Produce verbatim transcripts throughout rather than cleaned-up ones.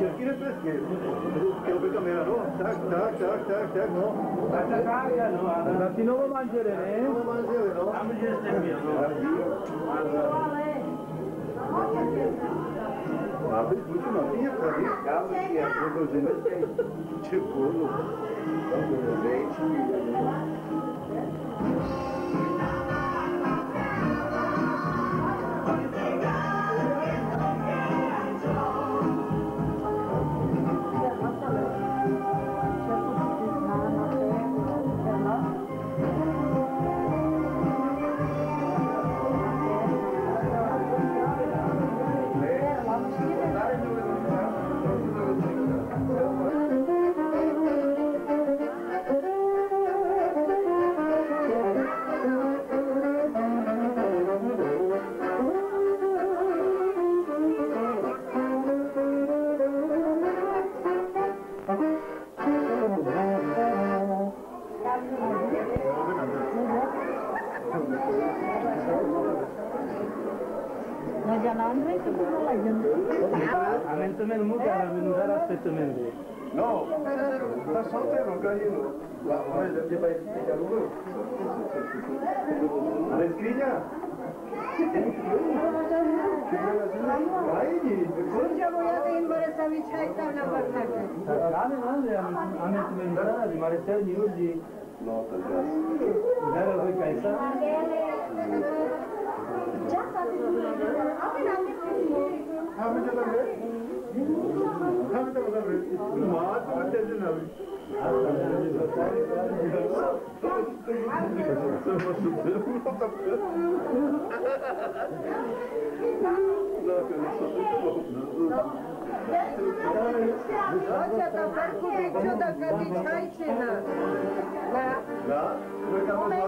Cerchi refresche, che lo becca meno, no? Tac, tac, tac, tac, tac, no? Tac, tac, no? Infatti non lo mangerei, eh? Non lo mangerei, no? Non mangerei mio, no? Ma per tutti ma via per il caso che ha preso gente c'è quello. Ammentamento multe era venuto all'aspettamento. No, da soltanto non caglio. Ma non ti fai spiegare lui. Ma scrivia? Sunca vogliate in Borsa Vicetta una partita. Cane male ammentamento di Marcelli oggi. No, tagliato. Era poi caisa. Già state Hamid Hamid Hamid Hamid Maat Hamid Hamid Hoća da vrkuti čuda kad ti čajčina. Da, koji tamo zva?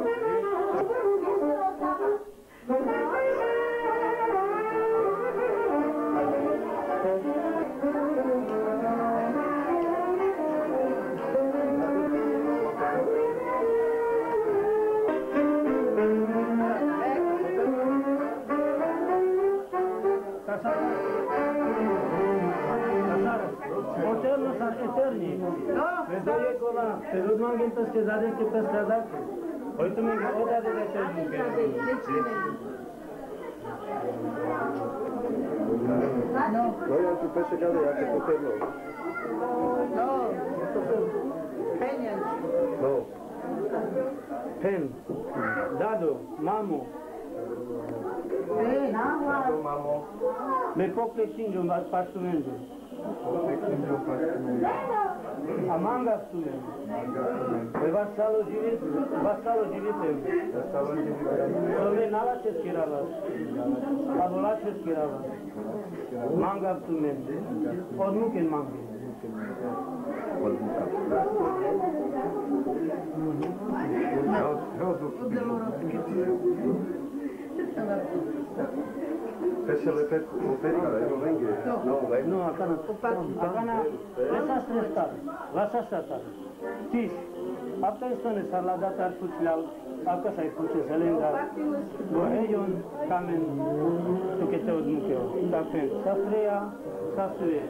Eterno san eterni. Vedoje kola, te rozmangim to ste zadek ke to stradate. Hoy tu me oda de te juke. No. Voglio tu pesce cade anche poterlo. No. Penjać. No. Pen. Dado, mamo. Pen. Mamo. Me pokle kinjo pastumento. A manga stume. E vassalo divite, vassalo divite. Sole nala cheskirava. Adola cheskirava. Manga stume. Odmuken mangi. Pesce le pet, o pericale, non venga. No, vai. No, acana. Acana, esa strestar. Vasa statar. Tis. Apta istone salada tar putlal. Aka sai putle selendar. Go ejon kamen tukete odmukeo. Tapen. Sastreya, sastreya.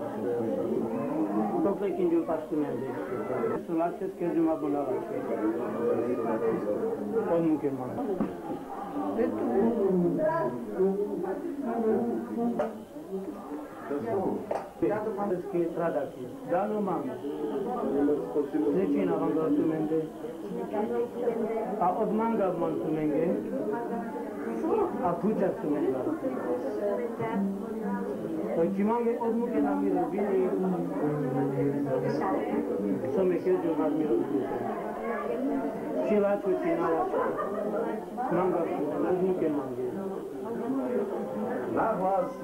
Tokle kinjo pastumende. Sulaches kejuma bunala. Odmuke man. Che tradaki, dano mamo, decina vango tumenge, a odmanga man tumenge, a puja tumenge. Poi ci mangi odmuke na miro bini, some kejo na miro bini. Ci la chuchi na la, manga odmuke mangi. La vas.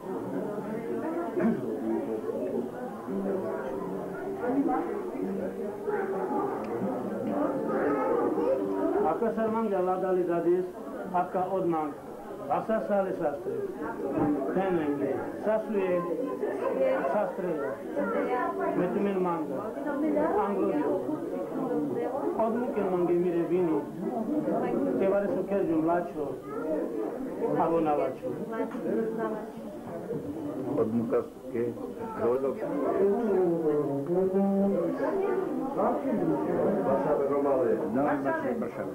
Aka sarmang jala dali dadis, aka odmang, asa sale sastre, tenenge, sasue, sastre, metumen manga, anglodio, odmuken mangi mire vini, te vare su kerjum lacho, avona lacho. od Mukasky, Zolok. Warszawy, Romaly. No, Warszawy, Warszawy.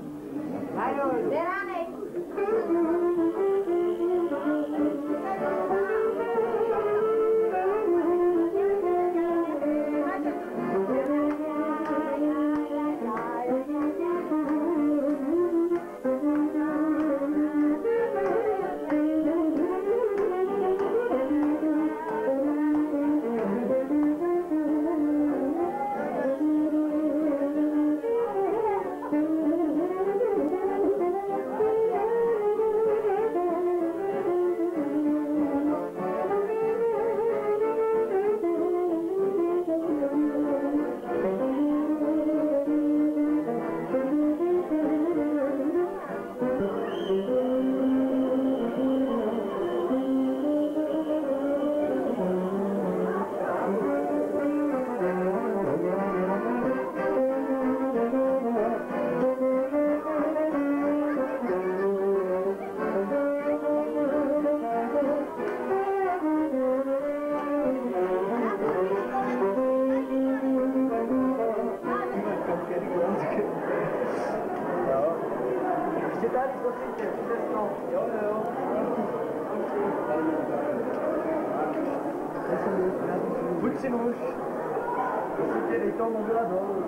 Buď si nůž, prosím tě, dej toho mobila dolů.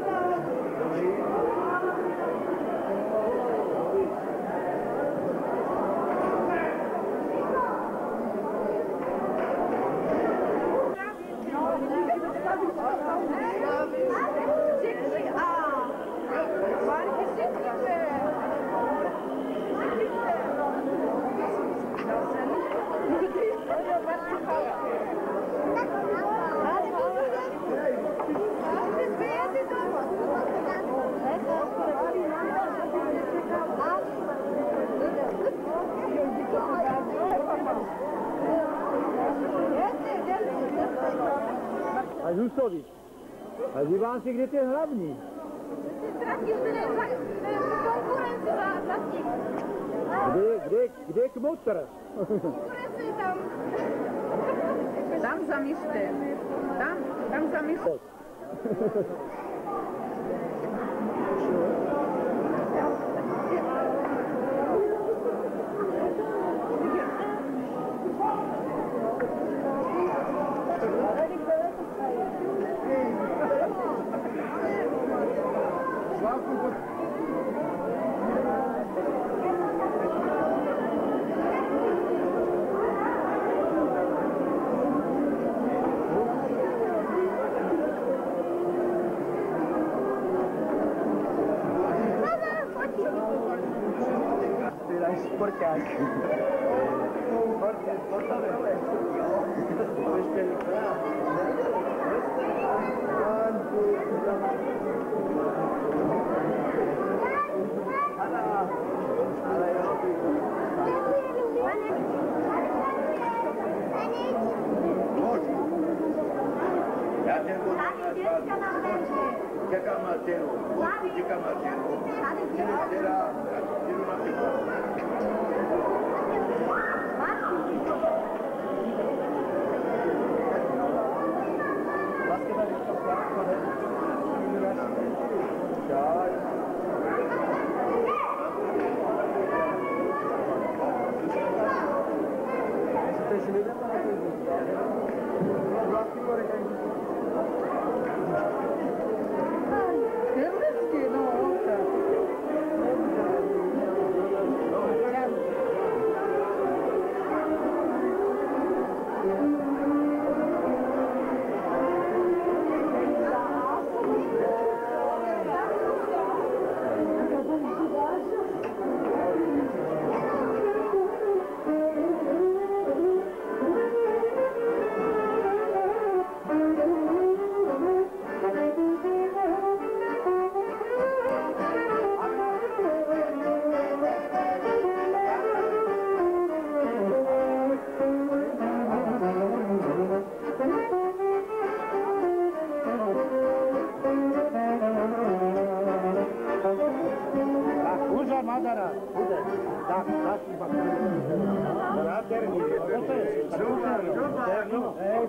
A Zusovič, a dívám si, kde ty je hlavní. Kde, kde, kde je kmotr? Tam zamíšte. Tam, tam zamíšte. Sporták. Sporták, sportové. Já ten budu čekám na cenu, čekám na cenu, která jdu na pivo.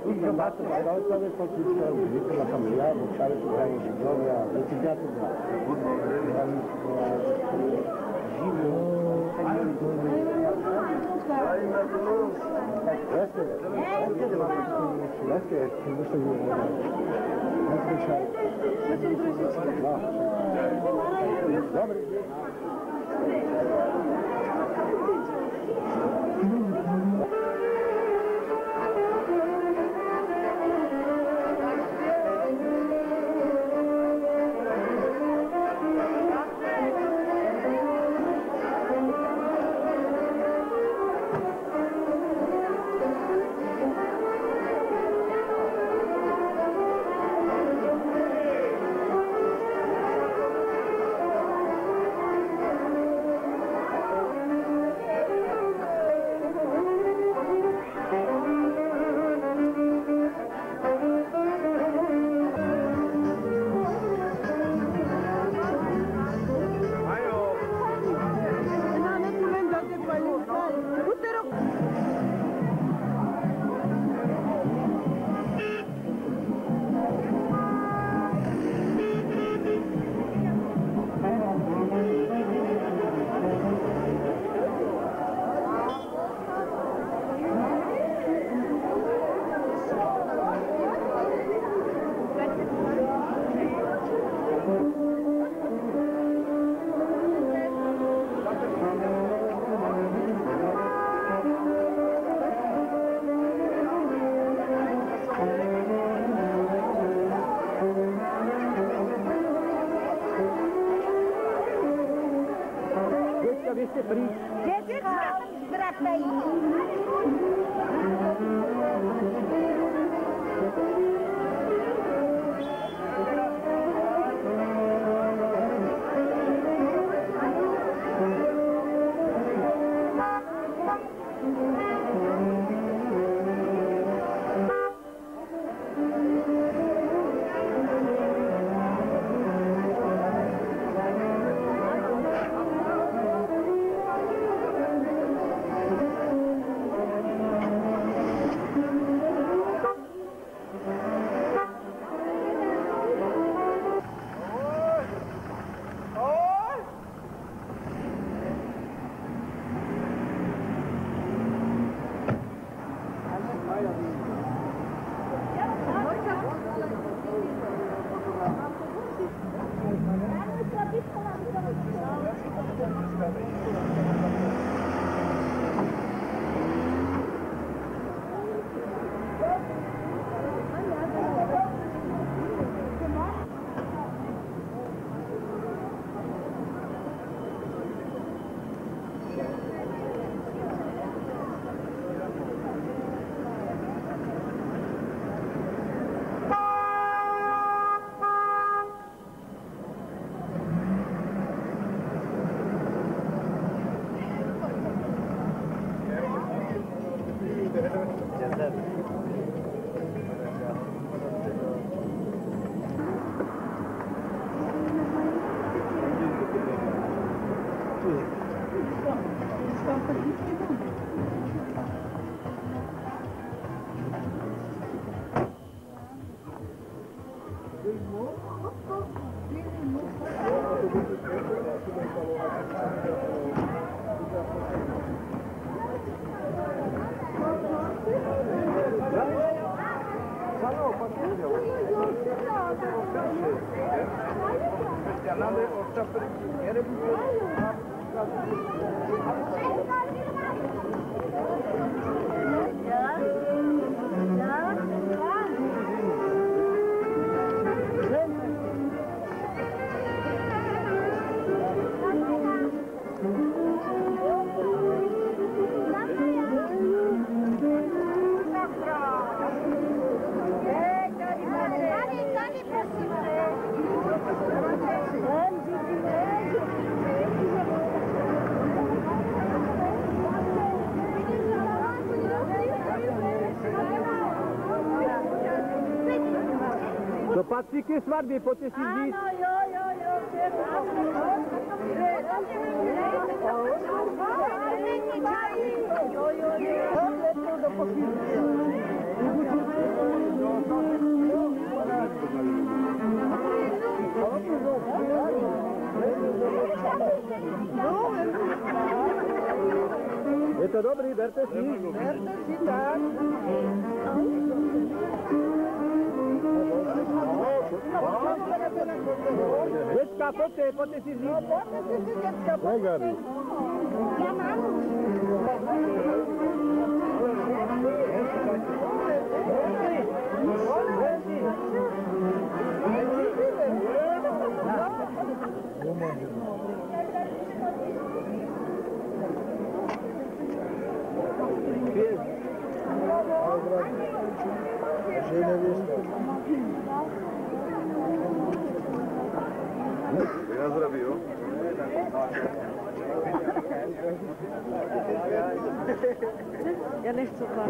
niciodată mai erau toate poziția uite la familia, care se vrea în Sidonia, decidează de la Patrick svadby, pojďte si vzít. Ano, jo, jo, jo, jo, jo, jo, jo, berte si. Berte si tak. Děcka, pojďte, pojďte si vzít. Pojďte si vzít, děcka, pojďte. Já mám. Na zdraví, jo? Já nechci vám.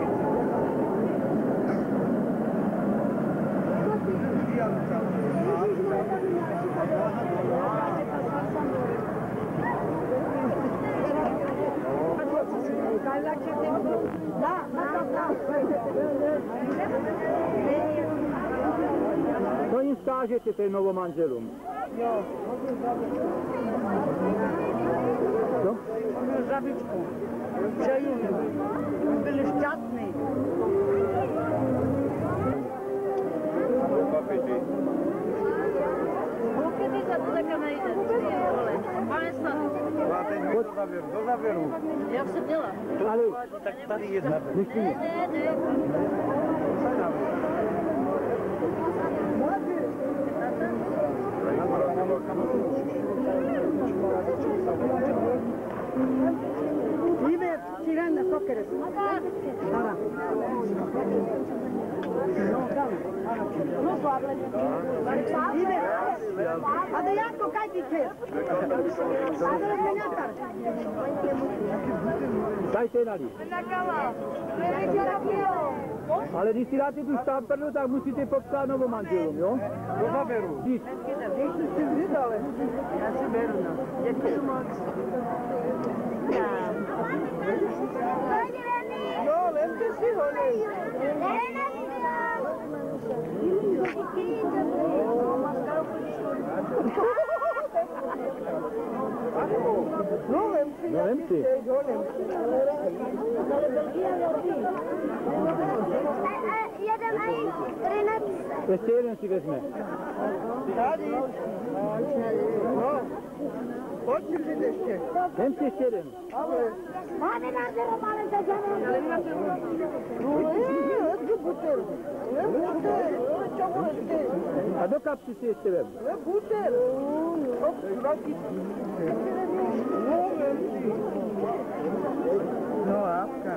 Co jim vzkážete těm novomanželům? Jo. Co? Měl žabičku. Přeju jim. Byli šťastní. Kolik by za to taká najde? padesát. Do závěru, do závěru. Já jsem měla. Ale, Tak tady je závěr. nechci. Ne, ne. Vive, tirando soccer. Ahora. No slavle. Vive. A de Janko, kaj ti chceš? A de Renata. Dajte nalí. Ale když si dáte tu štámpernu, tak musíte popsat novomanželům, jo? Do závěru. Jít. Ještě si vzít, ale. Já si beru, no. Děkuji moc. No, vemte si ho, ne. No, vem si, No, vem si. Jeden aj třináct. Ještě jeden si vezme. Tady. No. Pojď si vzít ještě. Vem si ještě jeden. Ale. Máme na zero, máme za zero. Ne, buter. Ne, buter. Čo budete? A do kapsy si ještě vem. Ne, buter. Hop, vrátí. No, vem si. No, apka.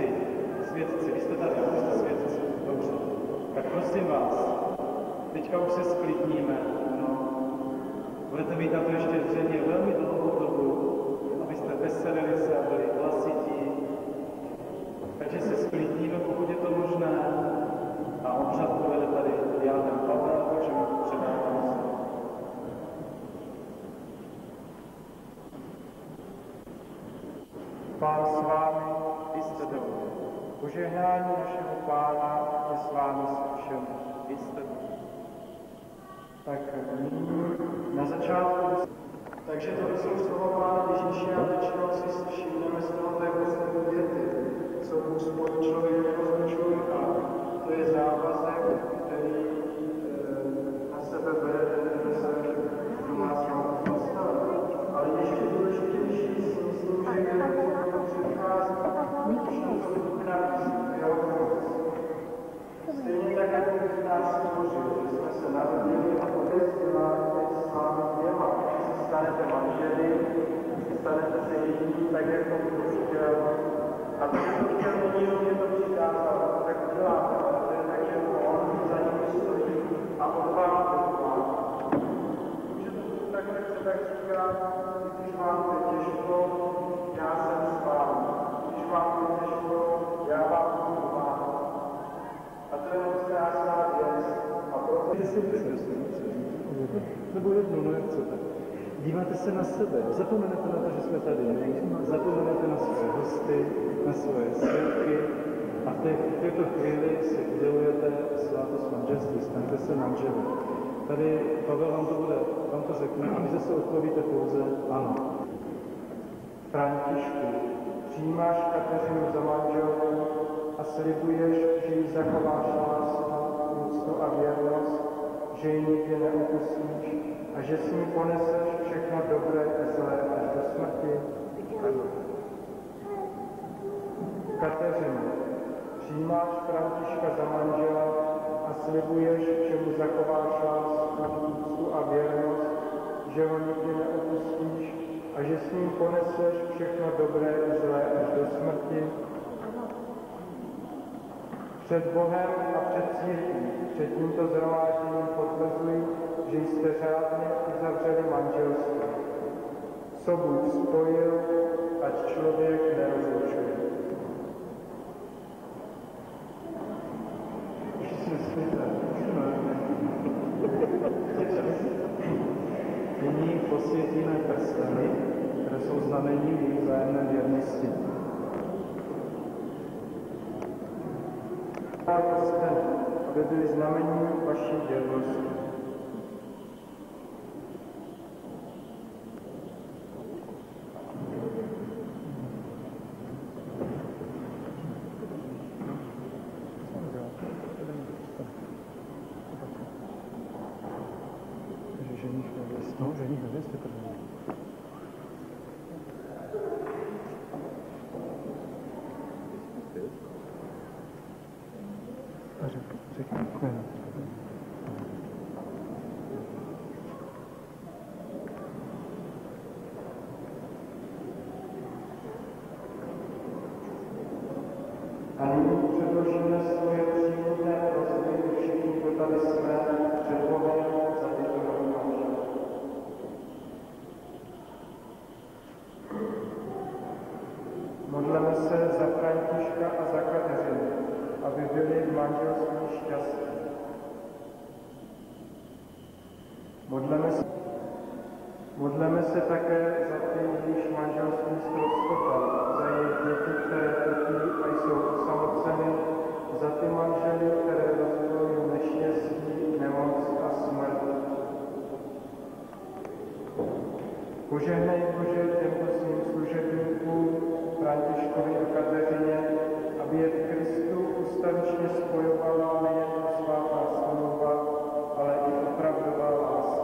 svědci, svědci, vy jste tady, vy jste svědci, dobře. Tak prosím vás, teďka už se sklidníme, no. Budete mít na to ještě zřejmě velmi dlouhou dobu, abyste veselili se a byli hlasití. Takže se sklidníme, pokud je to možné. A obřad povede tady Jánem Pavel, takže mu předávám se. Pán s vámi, i jste dobře. Požehnání našeho Pána je s vámi se všem. I jste Tak nyní na začátku. Takže to jsou slova Pána Ježíše a většinou si všimneme z toho té poslední věty, co Bůh spojil člověka s člověka. To je závazek, který e, na sebe bere ten se domácího postavit. Ale ještě důležitější si myslím, že je to přichází na jeho moc. Stejně tak, jako Bůh nás stvořil, že jsme se narodili a odezděláte s vámi dvěma. Když se stanete manželi, stanete se jedním, tak jako Bůh chtěl. A to, že to chtěl, není jenom to přikázal, tak uděláte. To je tak, že on za ním stojí a on vám to pomáhá. Může to být tak, jak se tak říká, když vám to těžko, já jsem s vámi. Když vám to těžko, já vám budu pomáhat. A to je moc krásná věc. A proto... Nebo jedno, no jak chcete. Díváte se na sebe, zapomenete na to, že jsme tady, zapomenete na své hosty, na svoje svědky a v, té, v této chvíli si udělujete svátost manželství, staňte se manželi. Tady Pavel vám to bude, vám to řekne a vy zase odpovíte pouze ano. Františku, přijímáš Kateřinu za manželku a slibuješ, že jí zachováš lásku, úctu a věrnost, že ji nikdy neopustíš a že s ní poneseš všechno dobré a zlé až do smrti? Ano. Kateřino, přijímáš Františka za manžela a slibuješ, že mu zachováš lásku, úctu a věrnost, že ho nikdy neopustíš a že s ním poneseš všechno dobré i zlé až do smrti? Před Bohem a před církví, před tímto shromážděním potvrzuji, že jste řádně uzavřeli manželství. Co Bůh spojil, ať člověk nerozlučuje. Nyní posvětíme prsteny, které jsou znamením vzájemné věrnosti. Prsteny, aby byly znamením vaší věrnosti. No, ženich nevěsty první. A řekni, řekni, jméno. A nyní předložíme svoje přímluvé prosby všichni, kdo tady jsme, před Bohem za tyto rovnováhy. Modleme se za Františka a za Kateřinu, aby byli v manželství šťastní. Modleme se, modleme se také za ty, jejichž manželství ztroskotalo, za jejich děti, které trpí a jsou osamoceny, za ty manžely, které rozdělují neštěstí, nemoc a smrt. Požehnej Bože těmto svým služebníkům, Františkovi a Kateřině, aby je v Kristu ustavičně spojovala nejen svatá smlouva, ale i opravdová láska.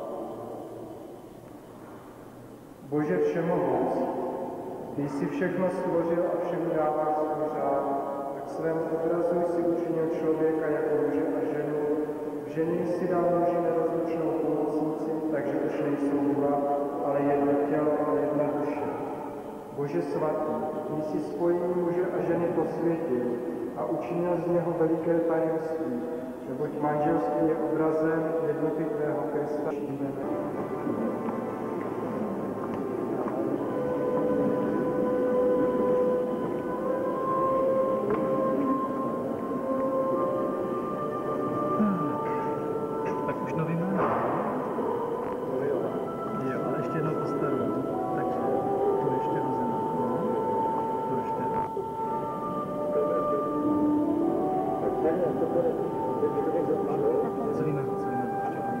Bože všemohoucí, ty jsi všechno stvořil a všemu dáváš svůj řád, tak svému obrazu jsi učinil člověka jako muže a ženu. V ženě jsi dal muži nerozlučnou pomocnici, takže už nejsou dva, ale jedno tělo a jedna duše. Bože svatý, ty jsi spojil muže a ženy posvětil a učinil z něho veliké tajemství, neboť manželství je obrazem jednoty tvého Krista. Tak už nový jméno. Jo, ale ještě jednou postaru. Takže to ještě rozumím. To ještě. Celý jméno, celý jméno.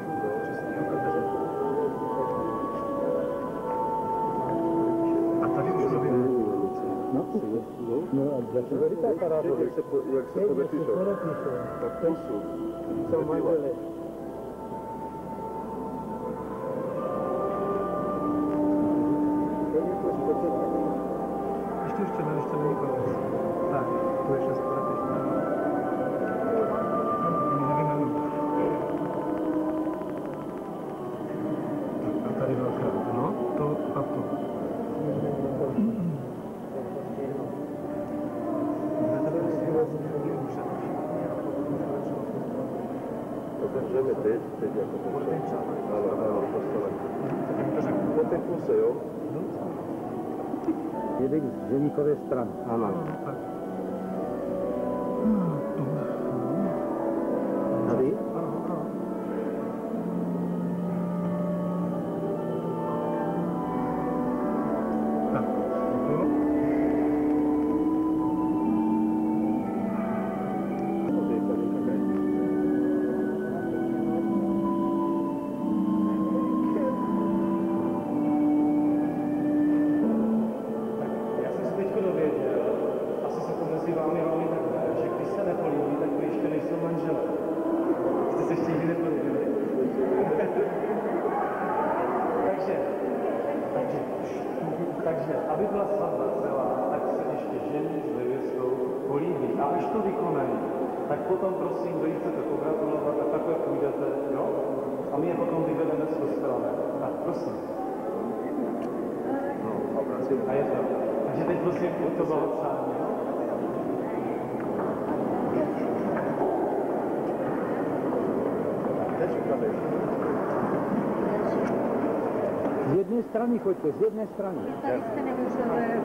A tady už nový jméno. No, no a začne říkat parádu. Jak se, jak se podepíše? Tak píšu. Jsou manželé. Ještě, ještě, ne, ještě není konec. Tak, tu ještě se podepíš. Nový jméno. Tak a tady velká. No, to a to. Otevřeme teď, teď jako to. Ano, ano, postele. Po té kuse, jo? Jede z ženíkové strany. Ano. Tak. Tady? Tak. Já jsem se teďko dověděl, asi se to mezi vámi velmi takhle, že když se nepolíbí, tak vy ještě nejsou manželé. Jste se ještě nikdy nepolíbili? takže, takže, takže, aby byla svatba celá, tak se ještě žení s nevěstou políbí. A až to vykonají, tak potom prosím, kdo jí chcete pogratulovat, tak takhle půjdete, jo? A my je potom vyvedeme z kostela. Tak prosím. A je to. Takže teď prosím to blahopřání, jo? Z jedné strany choďte, z jedné strany. Tady jste nemůželi.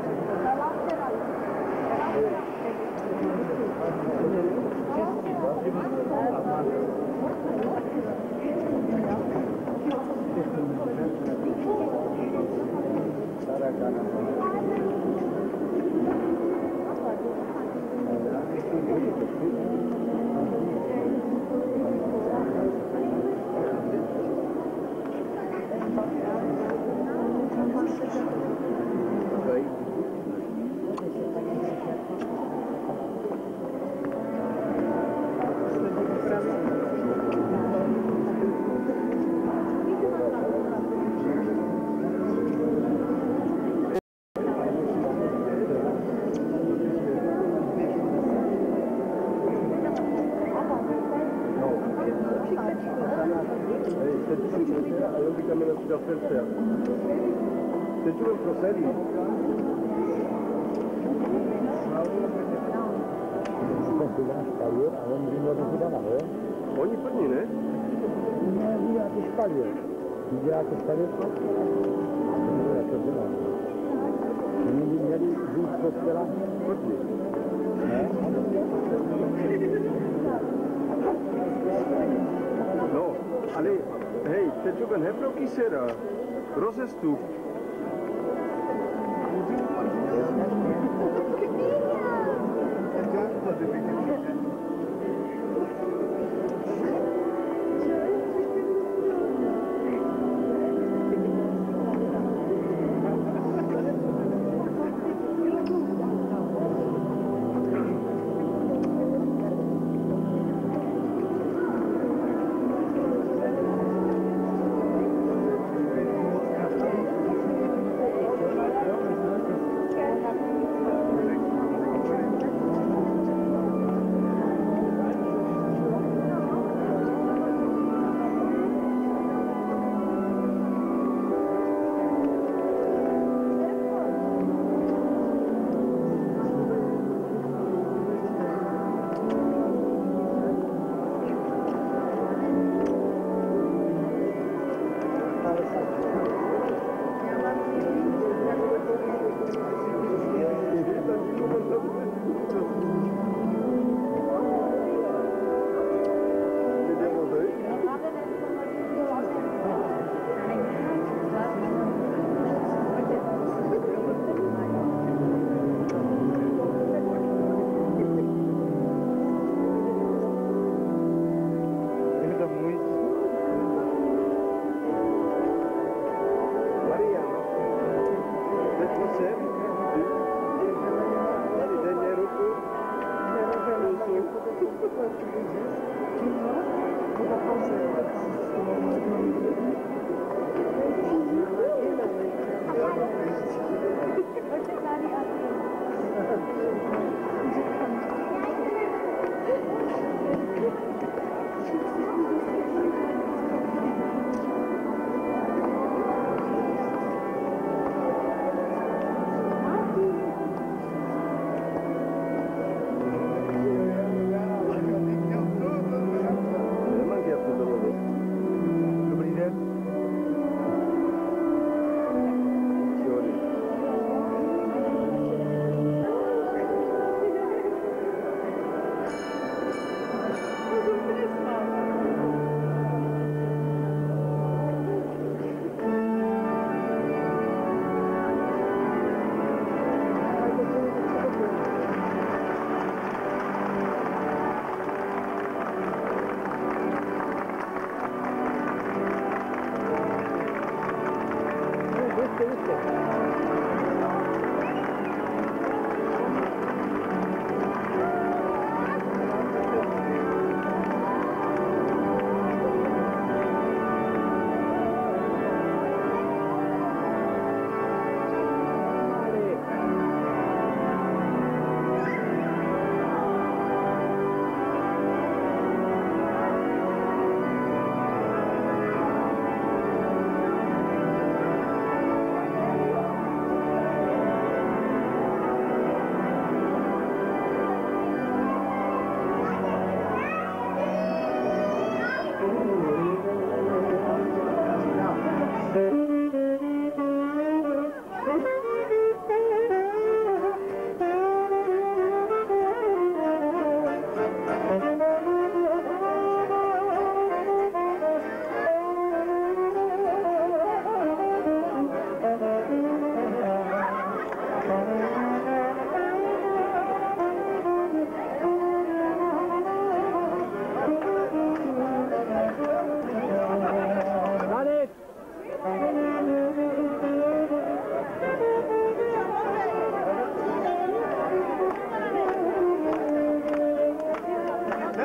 Teď už prosedí. Ty dáš špalier a on by měl do dana, jo? Oni plní, ne? Ne, ví jako špalier. Ví jako špalier? Ne, jako dělá. Oni by měli žít z kostela? Plní. Ne? No, ale hej, teď už nebylo kysera. Rozestup.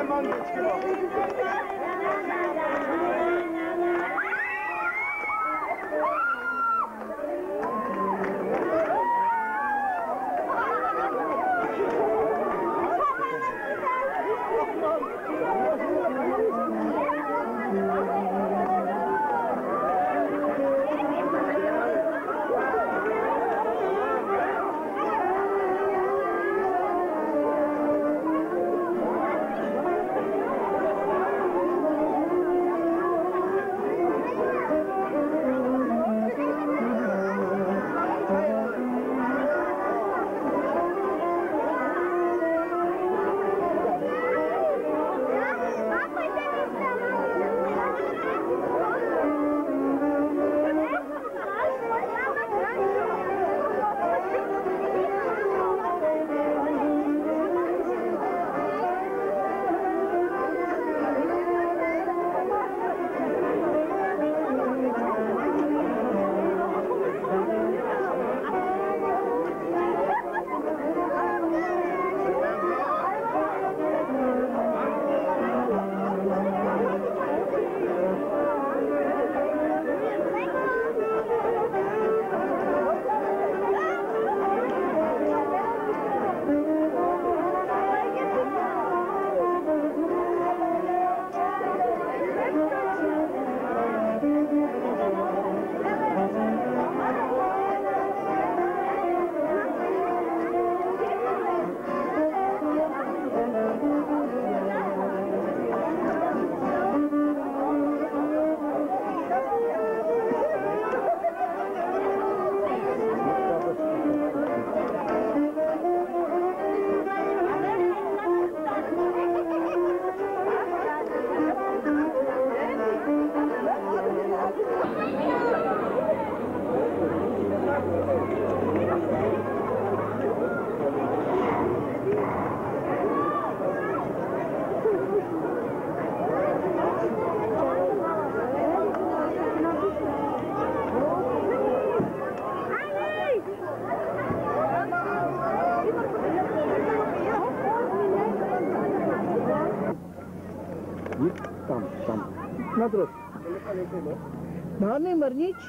Neman geçki var. Tam, tam. Na drog. Doamne, mărnici?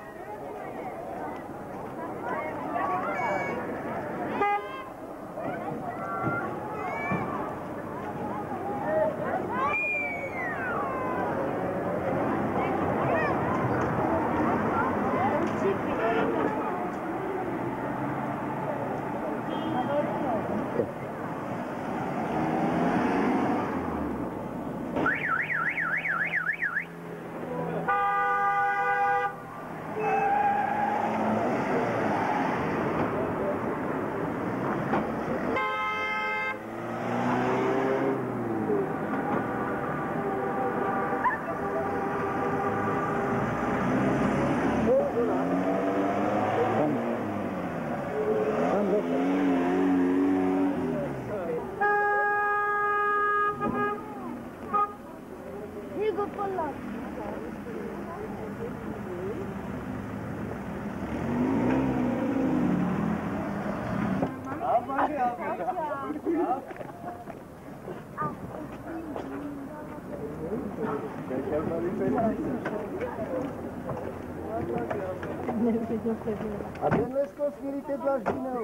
Avem scos mirite dla žinov.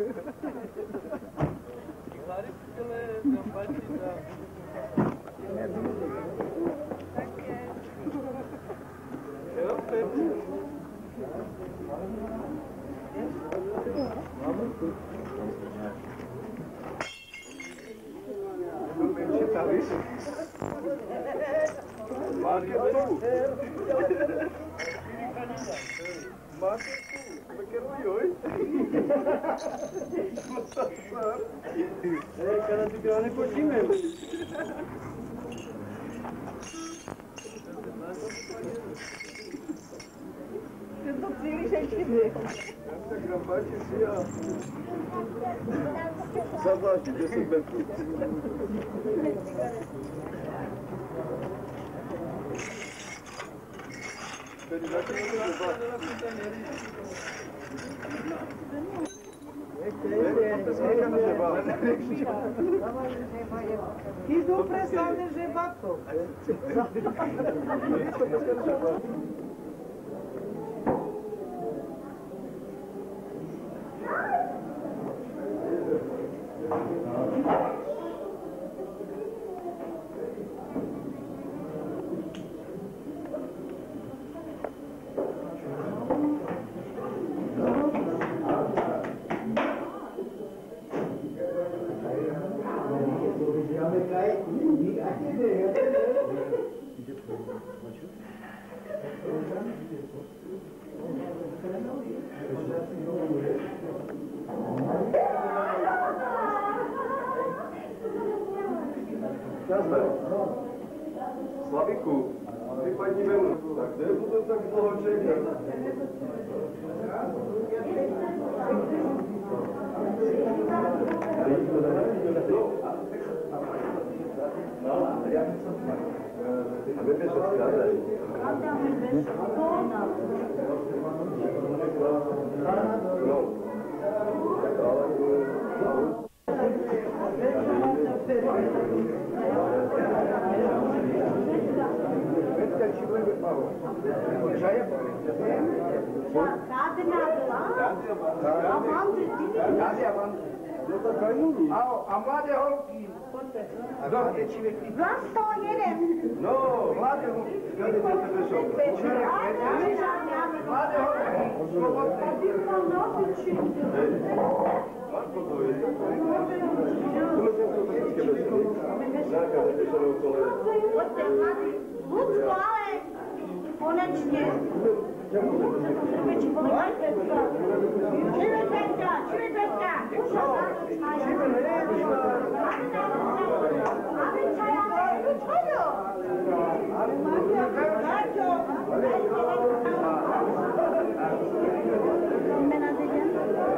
Cada tu grane pocime. Sunt obținut și aici. Zabași, de sunt pentru. Pentru că nu te Idu presane žebato. Slaviku, vypadni ven. Tak kde budu tak dlouho čekat? A my bez odkladali. No. A mladé holky. Kto je člověk? Dva sto jeden. No, mladé holky. Mladé holky. Slobodné. Marko, to je. To je to fyzické bezpečí. Nějaká nepešanou kole. Pojďte, mladý. Lucko, ale konečně. Čivetka, čivetka. Máme čaja, čojo. Jména děděn?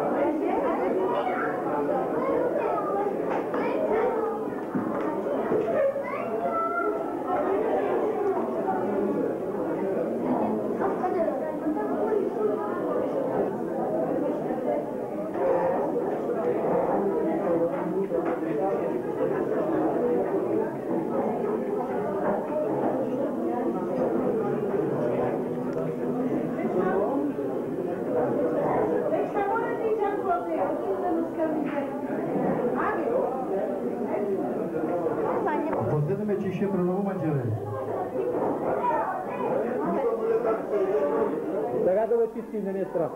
Pozvedeme tiše pro novou manželé. Tak já to vyčistím, nevěstra.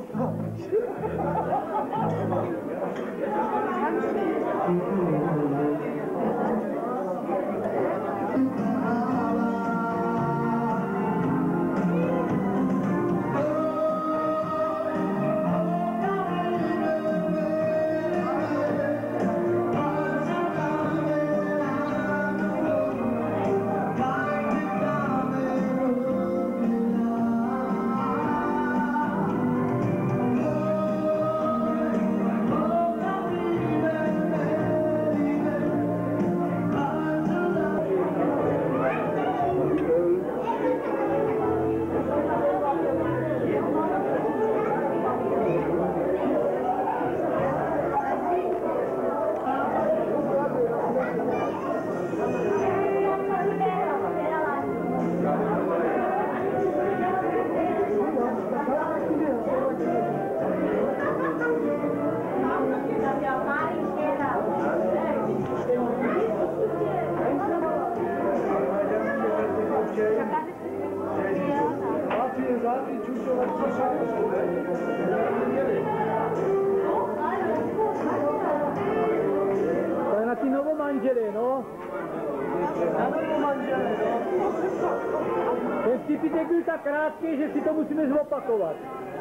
To je na ty novomanželé, no. Na novomanželé, no. Ten vtipitek byl tak krátký, že si to musíme zopakovat.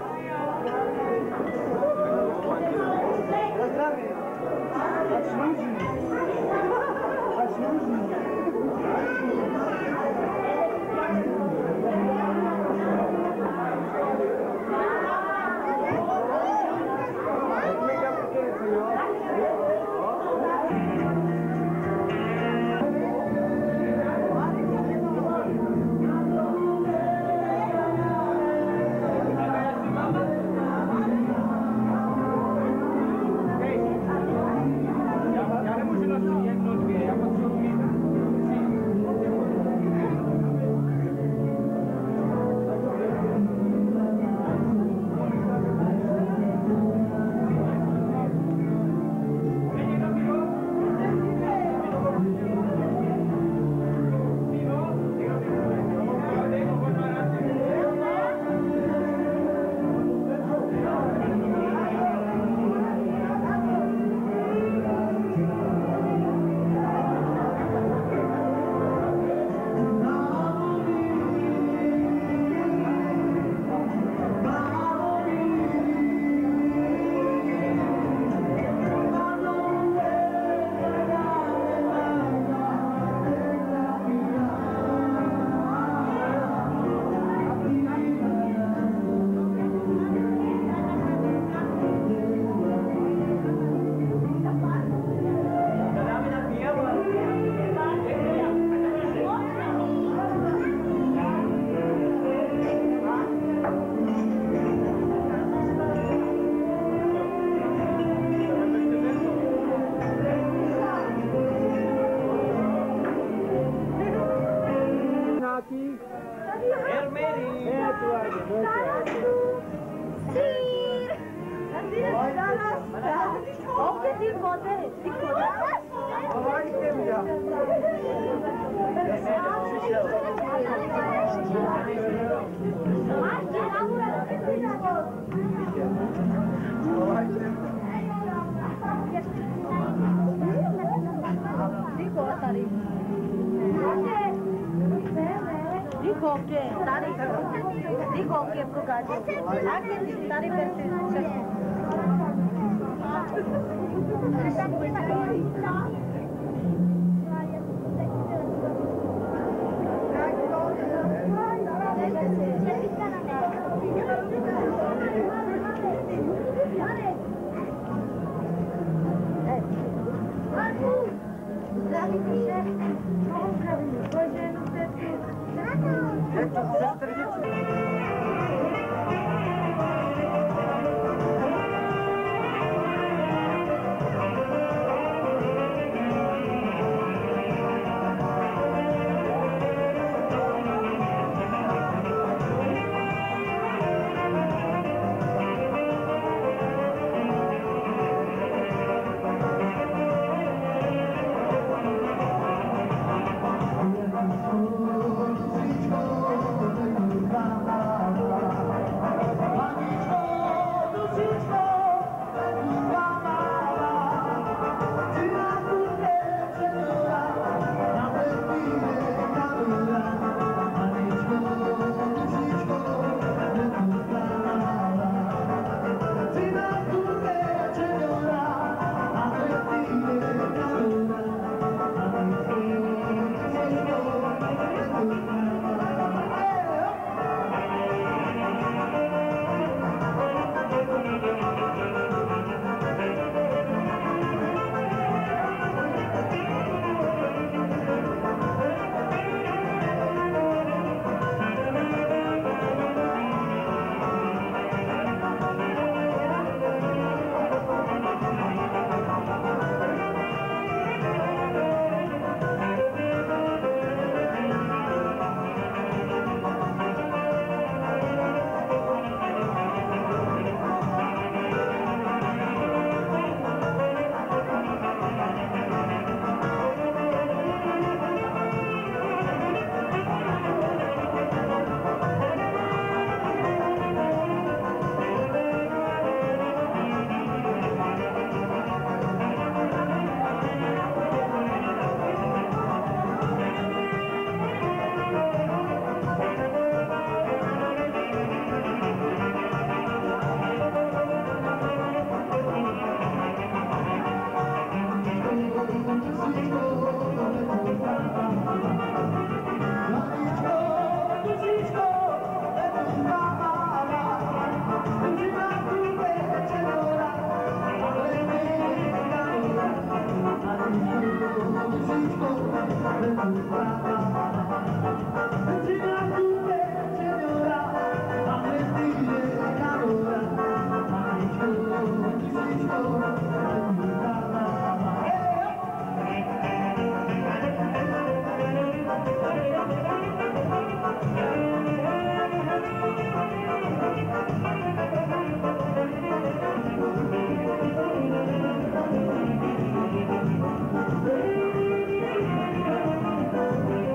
Dico che stare dico che procaccio anche di stare per Thank you.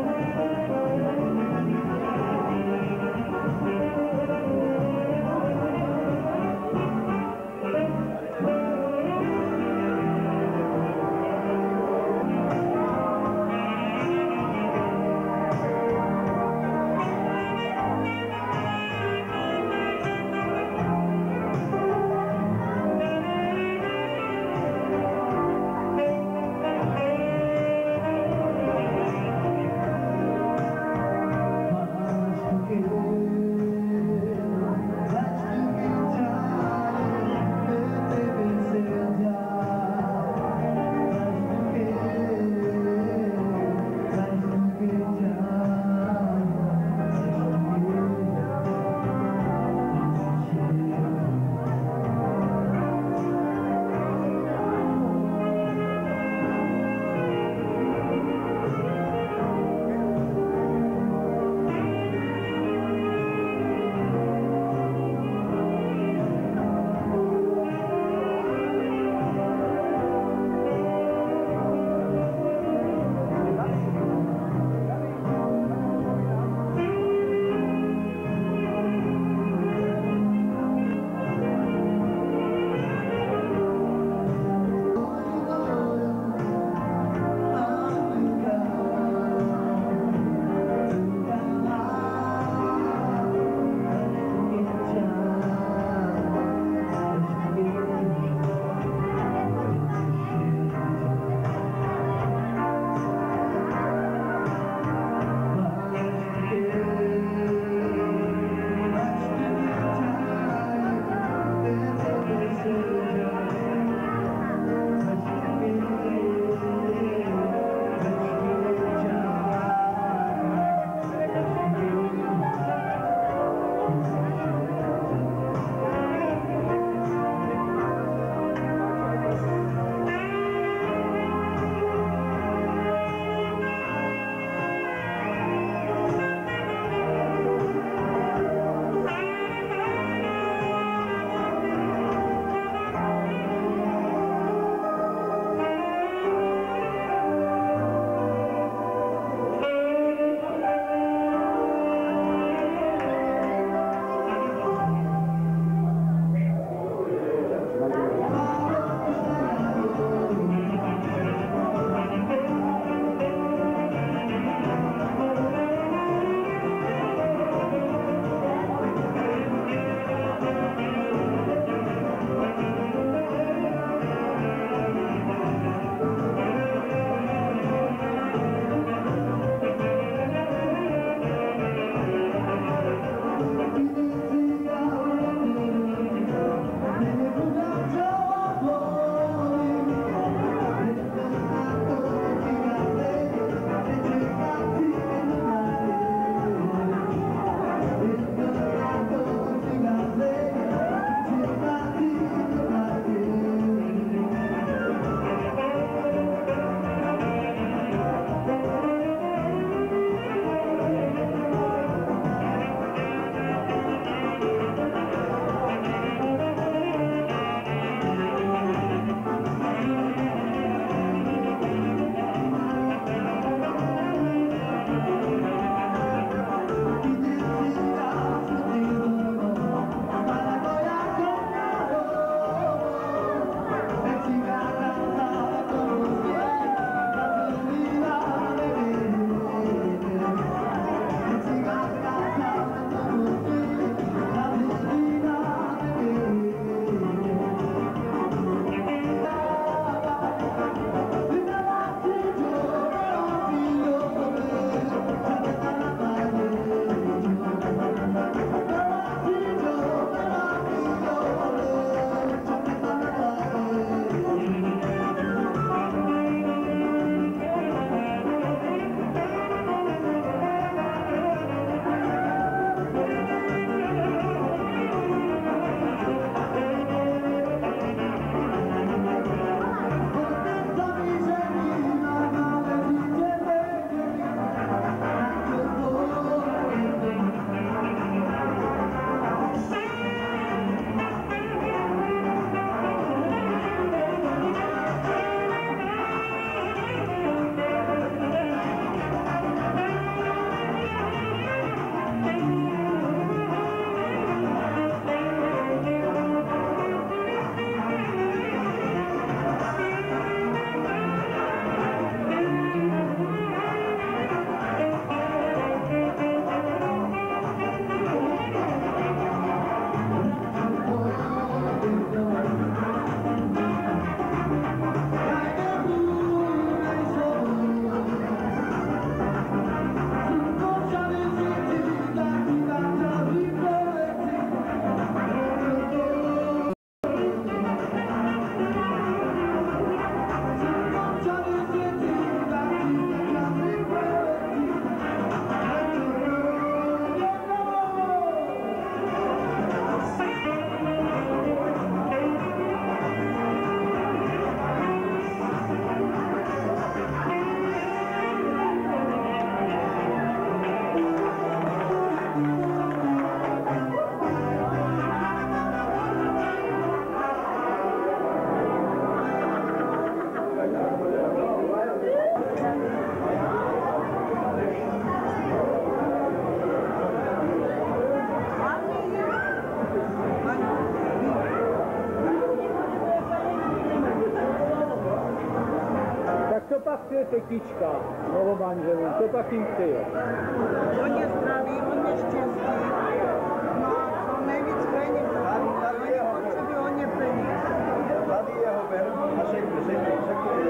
přejete kyčka novomanželům? Co pak jim přeje? Hodně zdraví, hodně štěstí. No a co nejvíc krajně potřebují. Oni potřebují hodně peněz. Mladý jeho ber a řekni, řekni, řekni.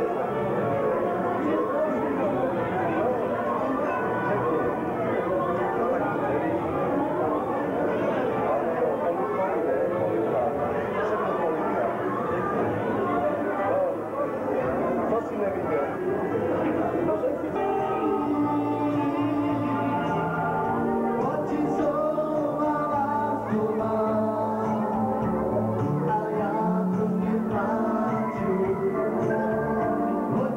What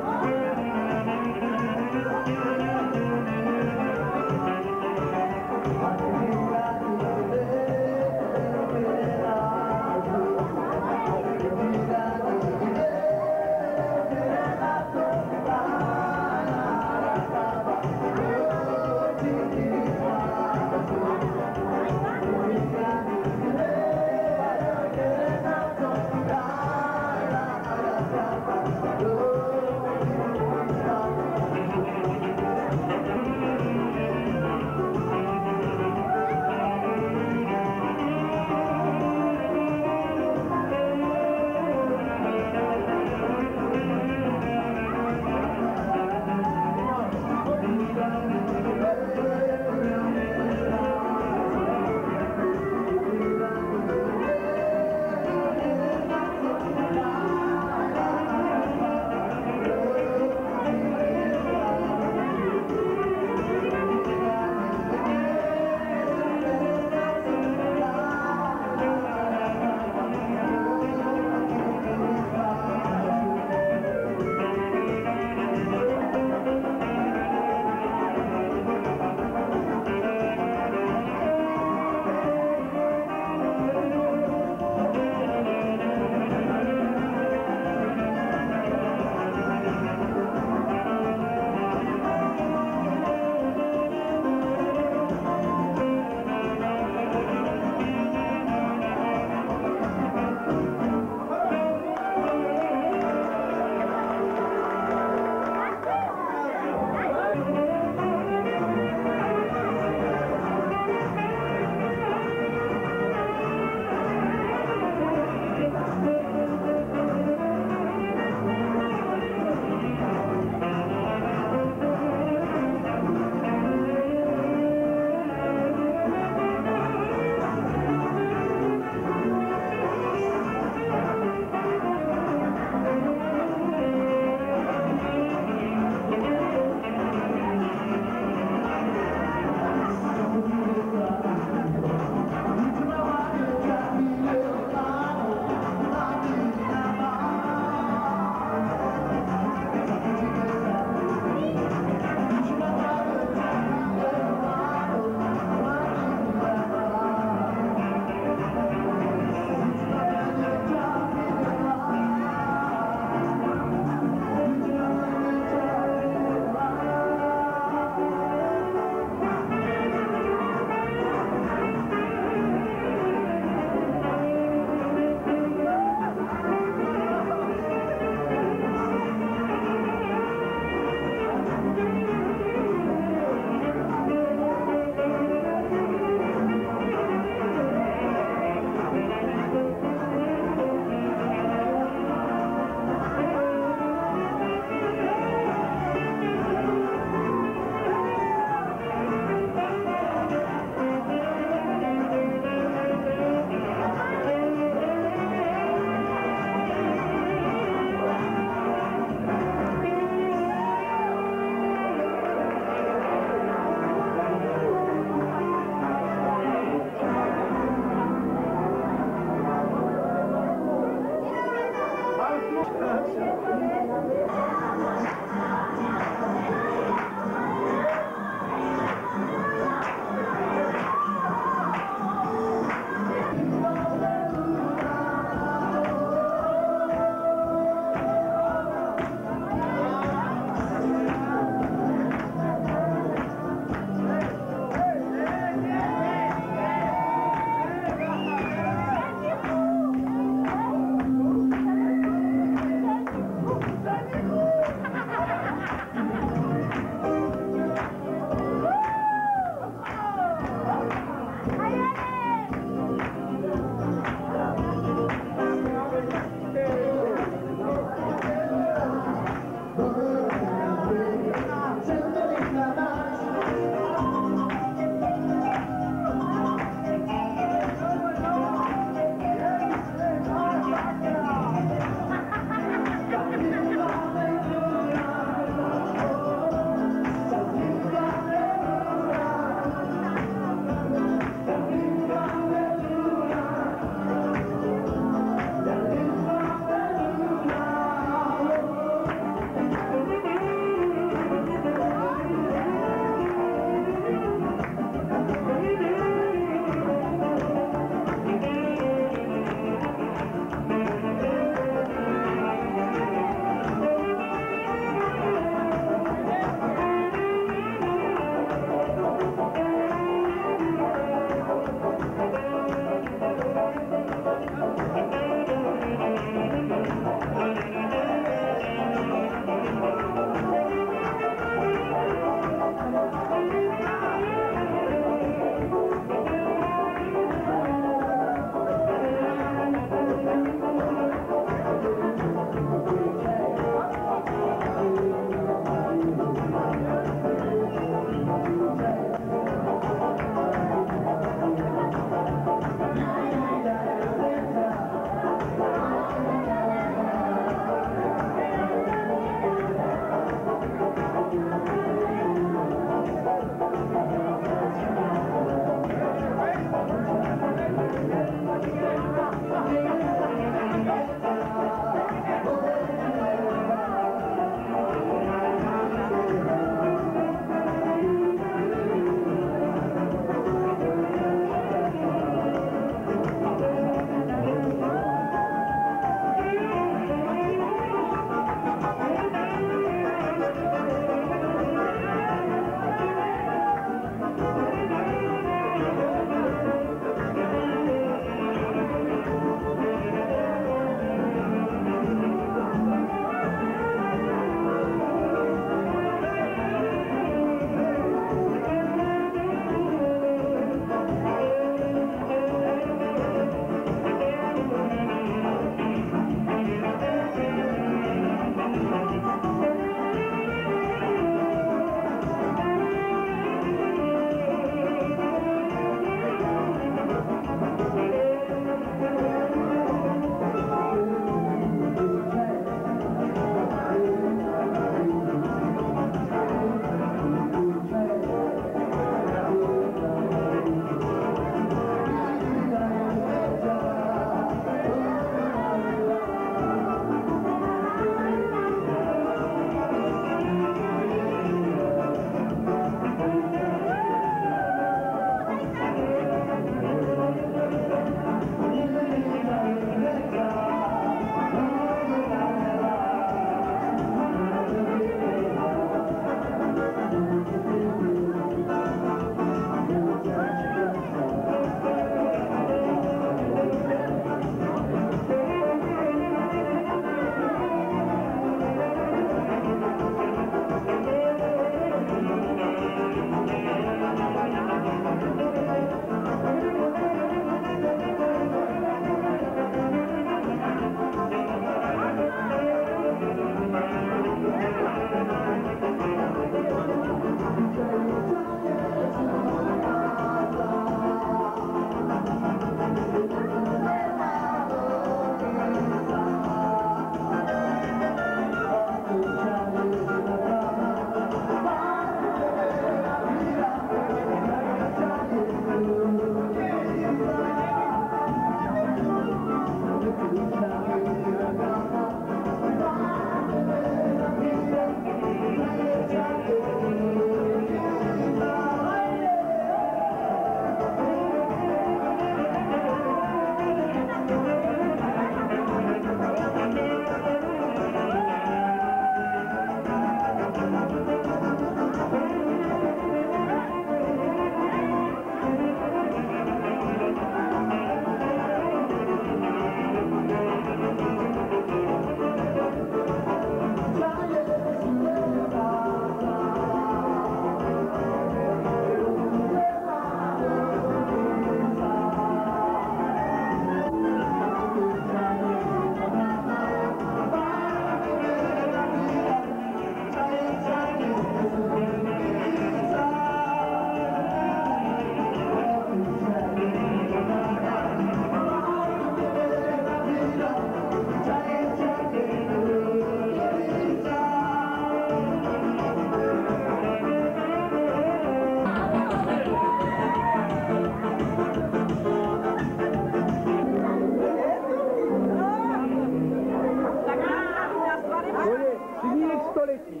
století.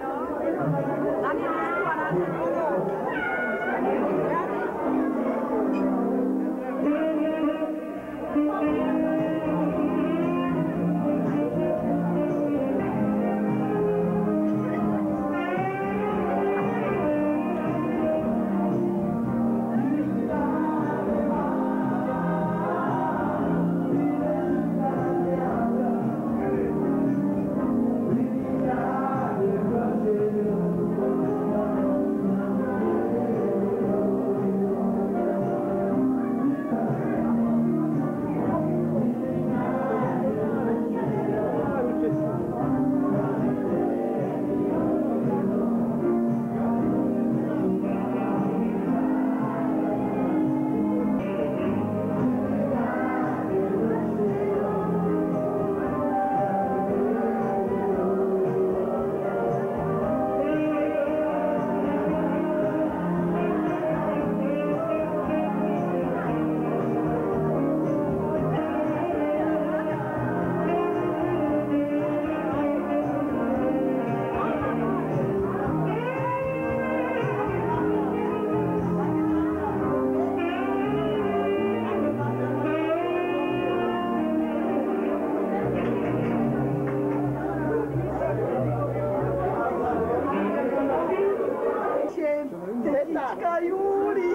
Tetička Júli.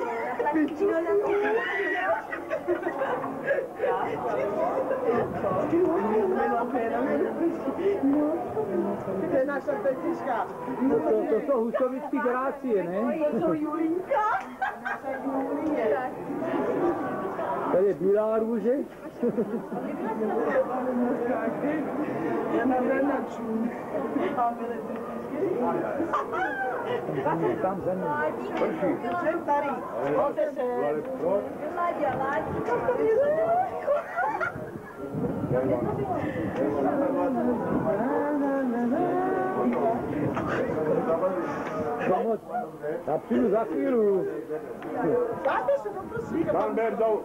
To je naša tetička. To, to, to jsou husovický grácie, ne? To je Julinka. Naša Julie. Tady je bílá růže. Já mám renačů. Tam za mnou. Jsem tady. Ode se. Pomoc. Já přijdu za chvíli. Dáte se to prosím. Pan Berdo.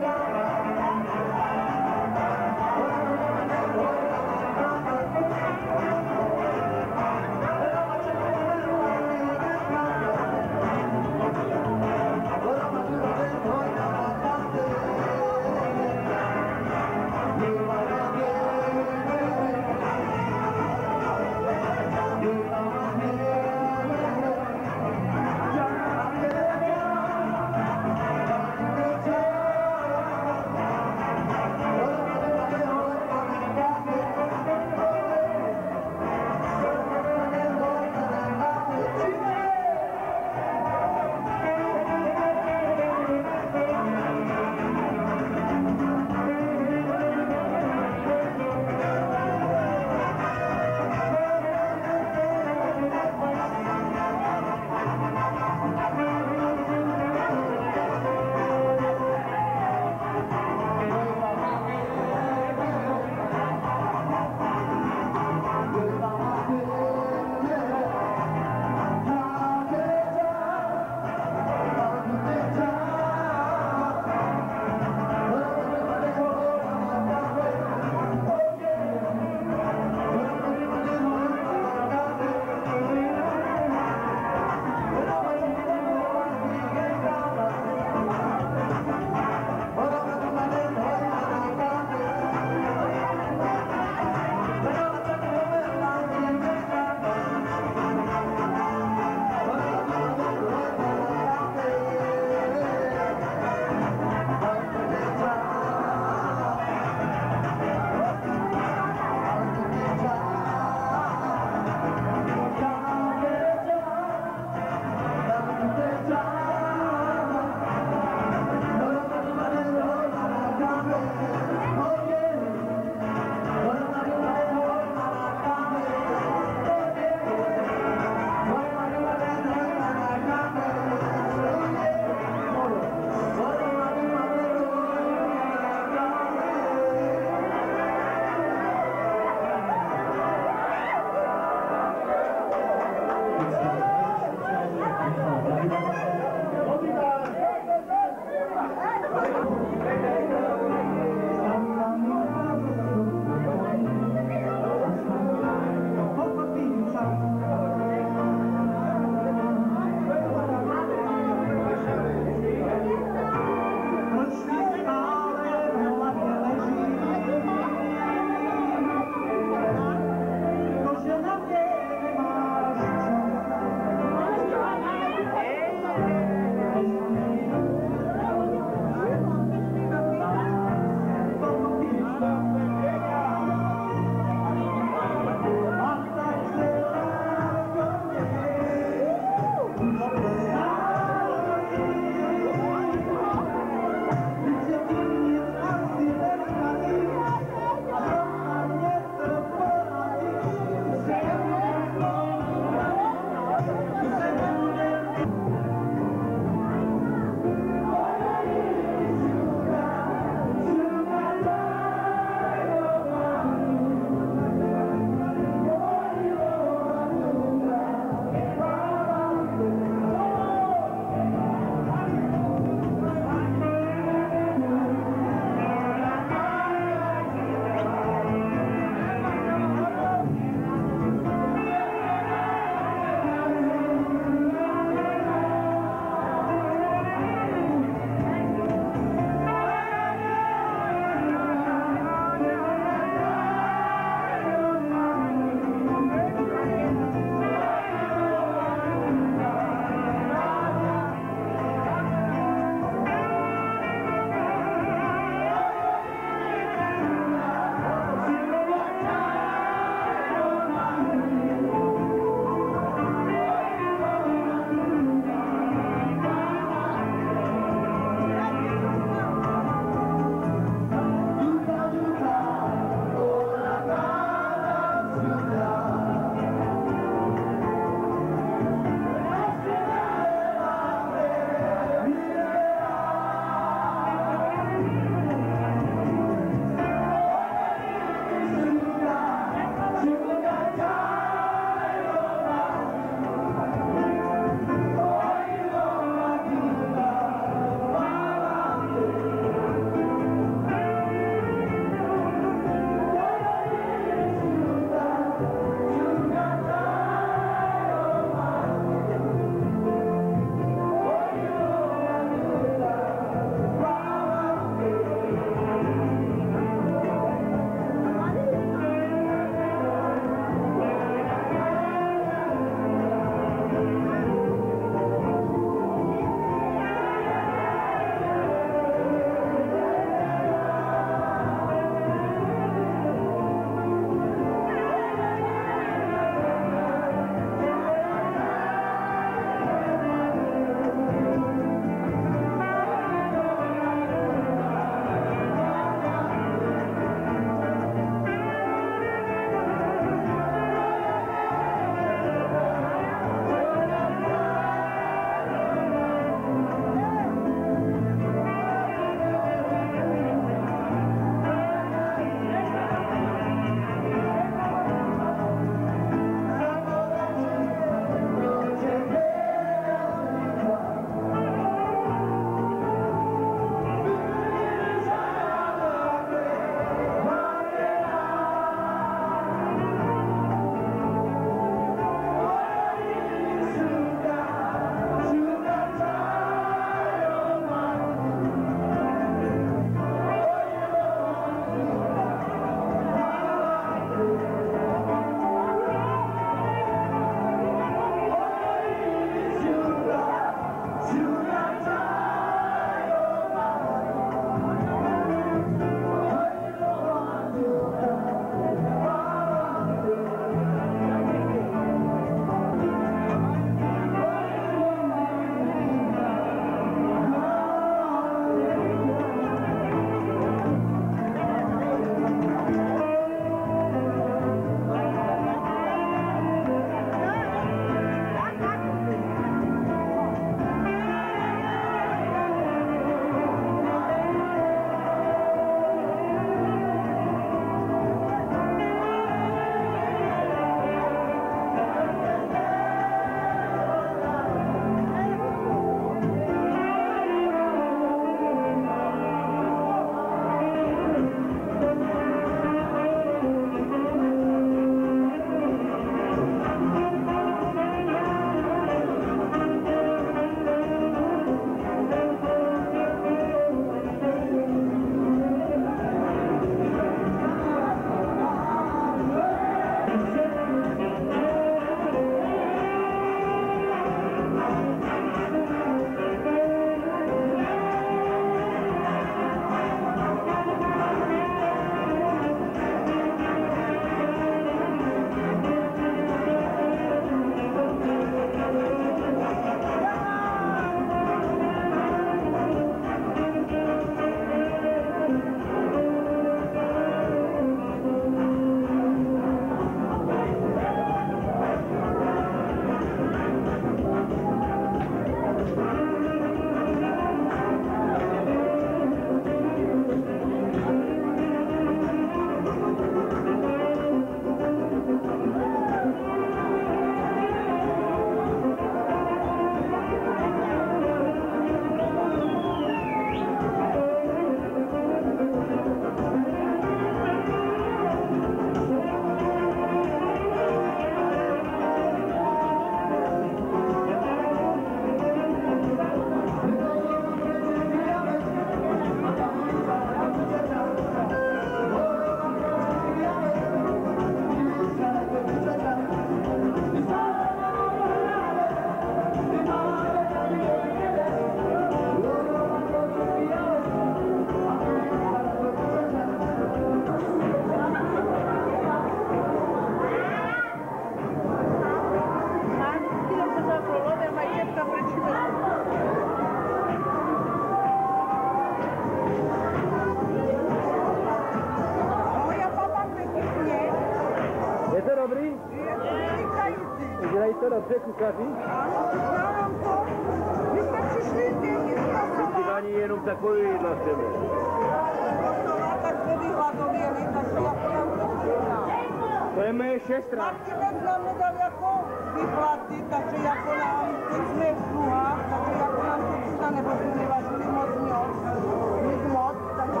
Dělají to dobře kuchaři? Ano, říkám to. Vy jste přišli děti z Kosova. Cigani jenom takovýhle chceme. Kosova, tak jsme vyhladověli, takže jako nám to chutná. To je moje šestra. Martinec nám nedal jako vyplaty, takže jako nám, teď jsme v sluhách, takže jako nám to chutná, nebo jsme nevařili moc moc, nic moc, takže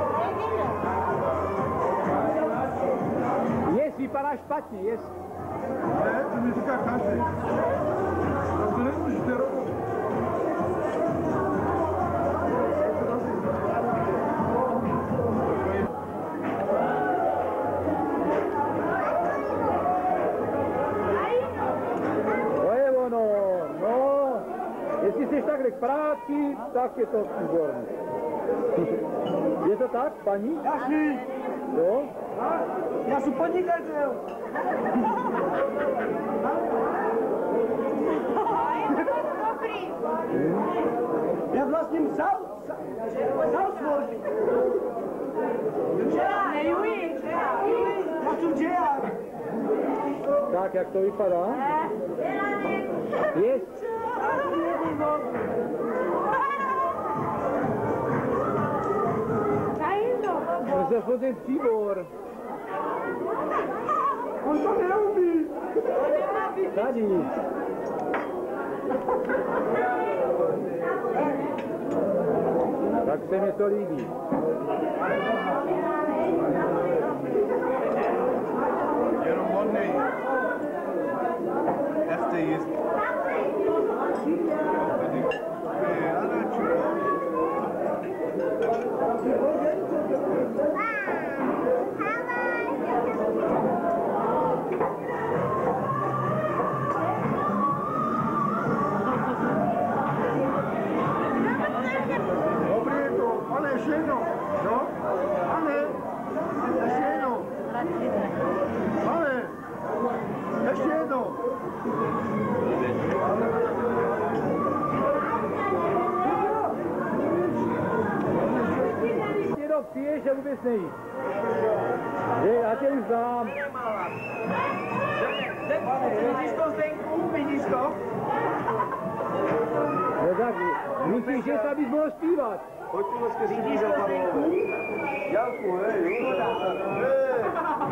Jest, vypadá špatně, jest. Ne, to mi říká každý. To nemůžete robit. To je ono, no. Jestli jsi takhle k práci, tak je to výborné. Je to tak, paní? Jasný, Jo? já jsem podnikatel. Já vlastním South, Southwood. Já jsem J R. Tak, jak to vypadá? Jest. To se chodí příbor. On to neumí. Tady. Tak se mi to líbí. Jenom hodnej. Ještě jíst. Dobrý je to, pane, ještě jednou. No? Pane, ještě jednou. Pane, ještě jednou. Někdo piješ a vůbec nejí. Že, já tě už znám. Vidíš to, Zdenku? Vidíš to? No tak, musíš jet, abys mohl zpívat. Pojďte dneska si za Pavlové. Janku, hej, hej.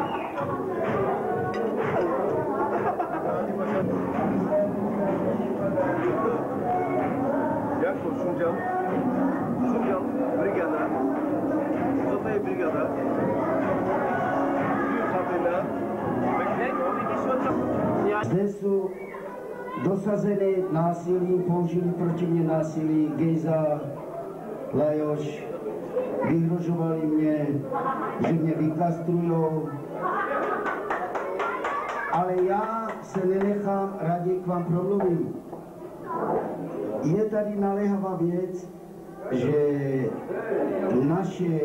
Janku, Šunďan. Šunďan, brigada. Co to je brigada? Zde jsou dosazeny násilí, použili proti mě násilí Gejza, Lajoš, vyhrožovali mě, že mě vykastrujou, ale já se nenechám, raději k vám promluvím. Je tady naléhavá věc, že naše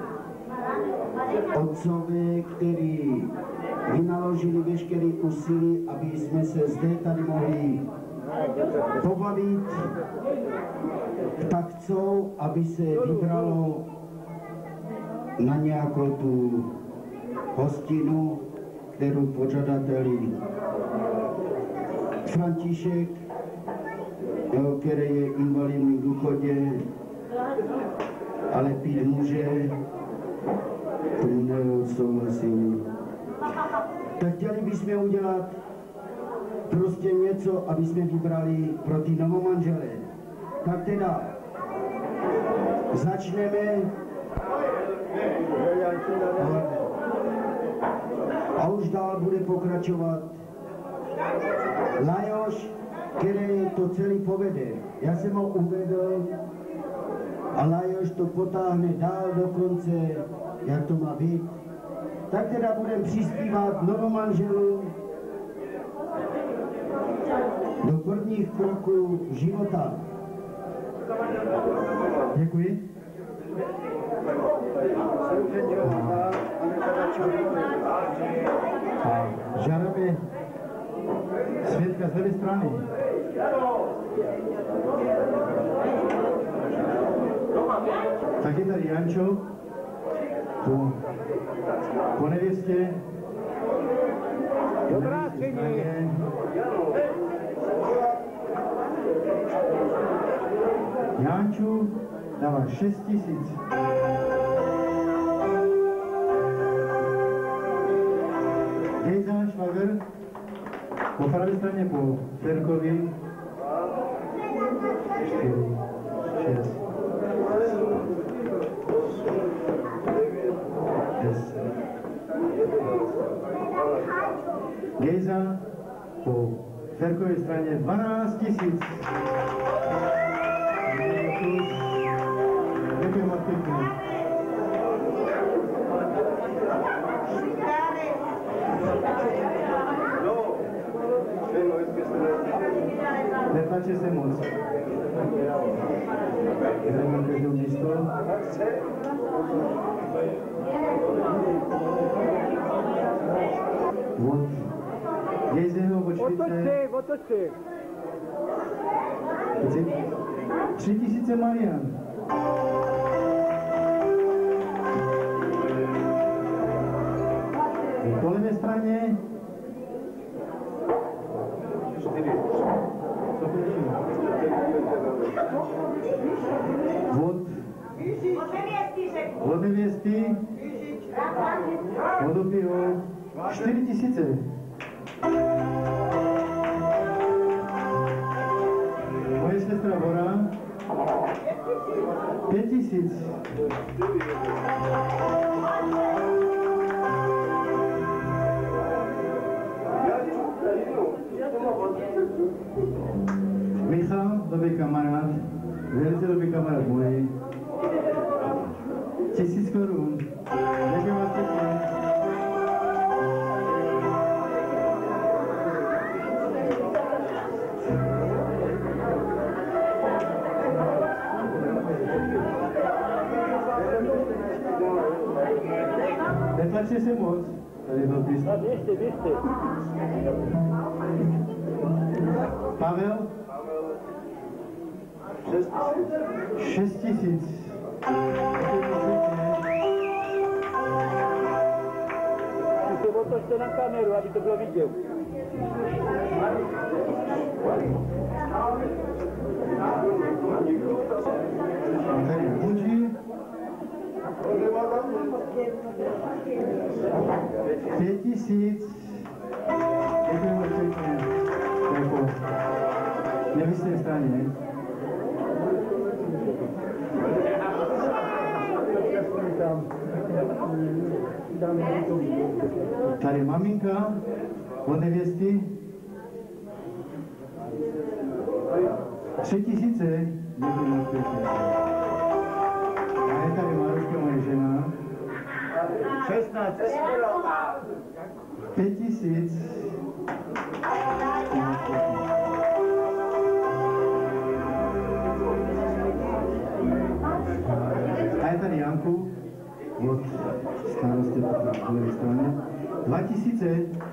otcové, kteří vynaložili veškerý úsilí, aby jsme se zde tady mohli pobavit, tak chcou, aby se vybralo na nějakou tu hostinu, kterou pořadateli František, který je invalidní v důchodě, ale pít může, tomu nesouhlasím. Tak chtěli bychom udělat prostě něco, aby jsme vybrali pro ty novomanželé. Tak teda začneme a už dál bude pokračovat Lajoš, který to celý povede. Já jsem ho uvedl a Lajoš to potáhne dál do konce, jak to má být. Tak teda budeme přispívat novomanželům do prvních kroků života. Děkuji. A žádáme svědka z levé strany. Tak je tady Jančo, po, po nevěstě. Dobrá, střední. Janču dává šest tisíc. Gejza Švagr po pravé straně po Ferkovi čtyři, šest, deset. Gejza po Ferkové straně dvanáct tisíc. Děkuji moc pěkně. Netlačte se moc. Jdeme každou místo. Od Gejzeho počvíte... Otoč si, Tři tisíce Marian. Po levé straně Od od nevěsty od opěho čtyři tisíce. Moje sestra Bora pět tisíc. Michal, dobrý kamarád, velice dobrý kamarád můj. Tisíc korun. Děkuji vás pěkně. Netlačte se moc. Tady byl písně. běžte, běžte. Pavel? Šest tisíc. Vy se otočte na kameru, aby to bylo vidět. Tady Buči. Pět tisíc. Děkuji moc pěkně. Jako nevýstné straně. Tady maminka od nevěsty. Tři tisíce. Děkuji moc pěkně. A je tady Maruška, moje žena. šestnáct. Pět tisíc. A je tady Janku od starosty po levé straně. Dva tisíce.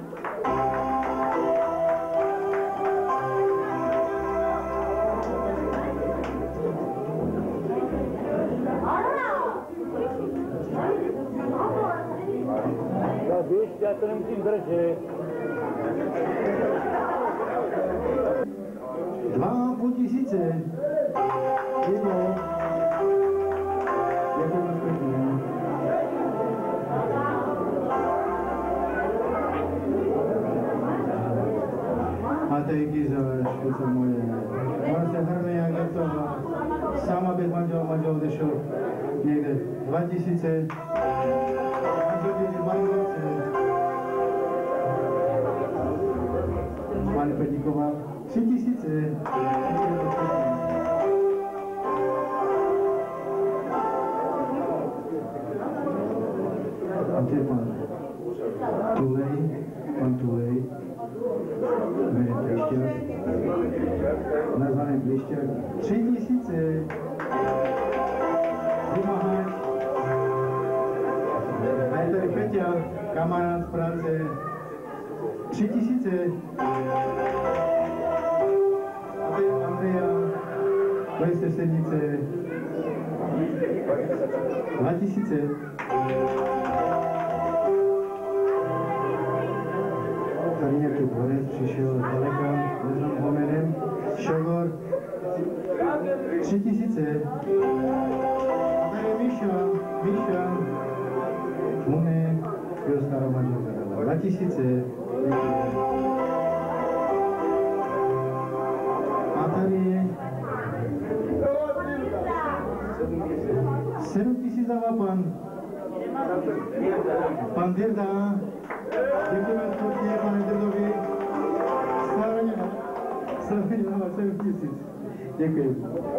Já víš, já to nemusím držet. Dva a půl tisíce. Ivo. Děkuji moc pěkně. A tady Giza, špice moje. Ona se hrne, jak je to. Sama bez manžela, manžel odešel někde. Dva tisíce. Pani Pedíková, tři tisíce. A to je pan Tulej, pan Tulej, jménem Plišťák, nazvaný Plišťák, tři tisíce. Vymáháč. A je tady Peťa, kamarád z práce, tři tisíce. A to je Andrea, to je sesednice, dva tisíce. Tady nějaký borec přišel z daleka, neznám ho jménem, Šogor, tři tisíce. A tady je Míša, Míša. Mune, jeho starou manželka dala dva tisíce. A tady sedm tisíc dává pan. Pan Dirda. Děkujeme sportě, pane Dirdovi. Stárně, stárně dává sedm tisíc. Děkuji.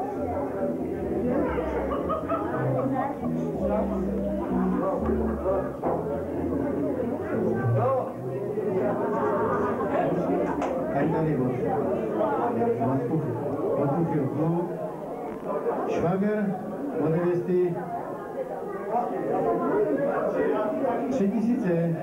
Tady tady od Odpůchil klub. Švager od nevěsty. Tři tisíce.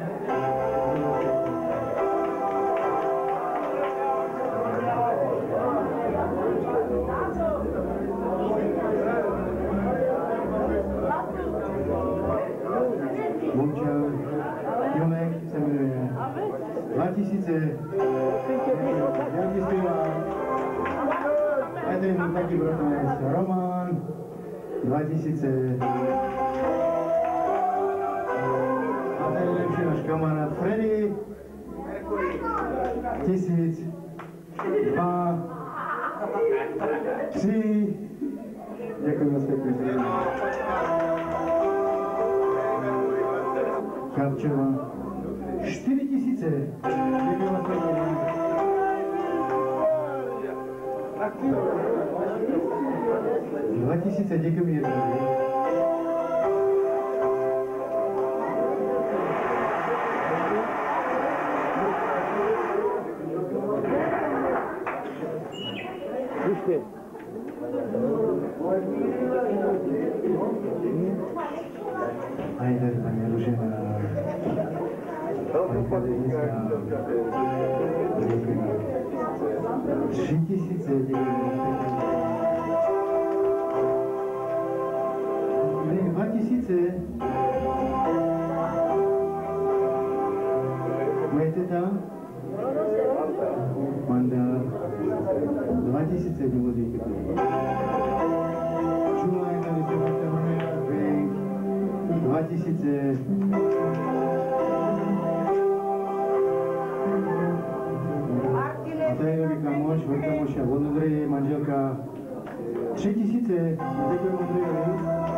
Boučel, Jonek se jmenuje. Dva tisíce. Jarky zpívá. A tady mám taky bratranec Roman. Dva tisíce. A tady lepší náš kamarád Freddy. Tisíc. Dva. Tři. Děkuji moc pěkně. Kapčeva. Čtyři tisíce. Děkuji moc pěkně. Dva tisíce, děkuji mi. Ještě. A jde paní Ružena. Tři tisíce, dva tisíce. Moje teta? Manda. Dva tisíce důvodí. Čulaj, tady se máte Bank. Dva tisíce. A tady je kamoš, od kamoša, od Ondřeje, manželka. Tři tisíce. Děkuji Ondřeje.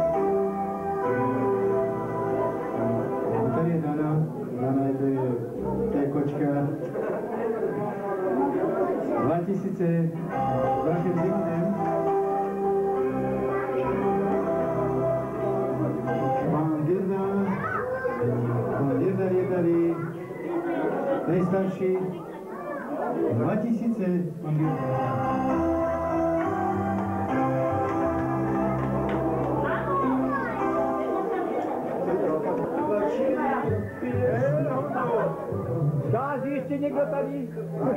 A tady je Dana. Dana je to je, to je kočka. Dva tisíce. Velkým zimnem. Pan Dirda. Pan Dirda je tady. Nejstarší. Dva tisíce. Pan Dirda. Schází ještě někdo tady?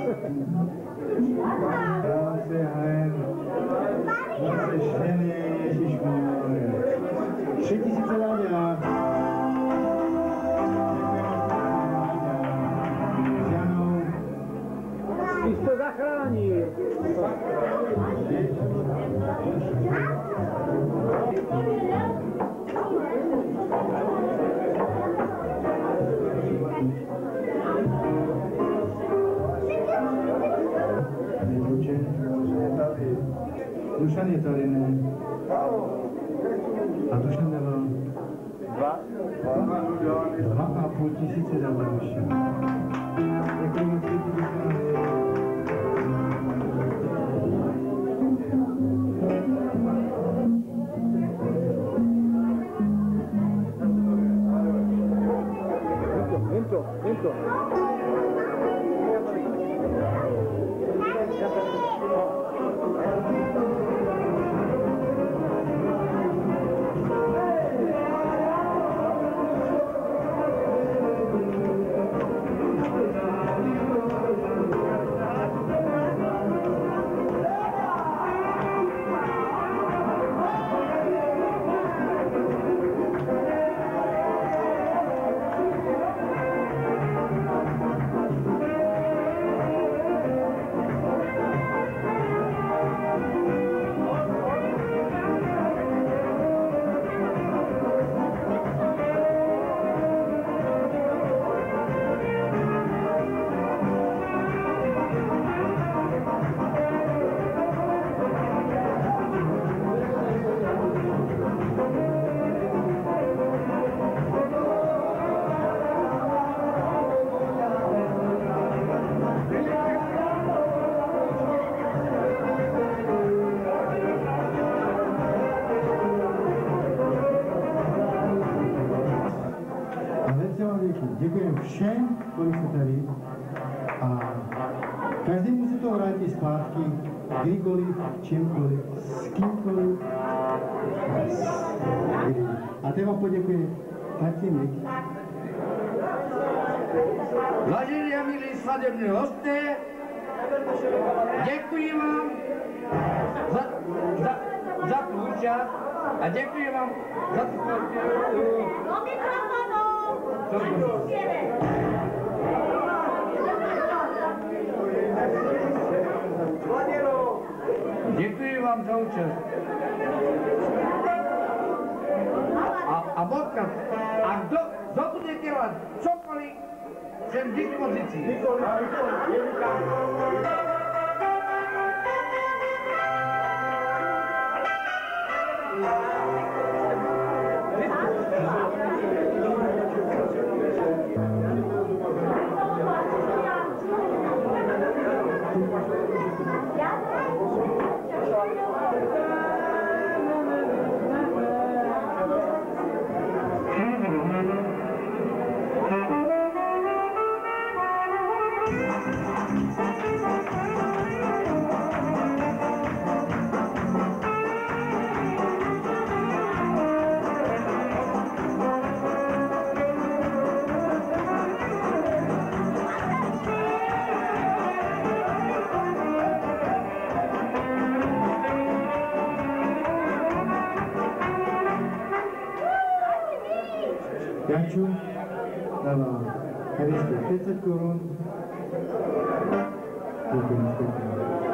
Krásně, hen. Zase ženy, ježišmarja. Tři tisíce Láďa. Janou. Ty jsi to zachránil. Dušan je tady, ne? A Dušan dával? Dva? Dva a půl tisíce dával Dušan. Děkuji moc pěkně, Dentro, dentro. všem, kolik se tady. A každému se to vrátí zpátky, kdykoliv, čímkoliv, s kýmkoliv. A teď vám poděkuji tatínek. Vážení a milí svatební hosté, děkuji vám za, za, za tu účast a děkuji vám za tu Do mikrofonu! Děkuji vám za účast. A, a bodka, a kdo, kdo bude dělat cokoliv, jsem k dispozici. Janču dává Elišce pět set korun. Děkuji moc pěkně.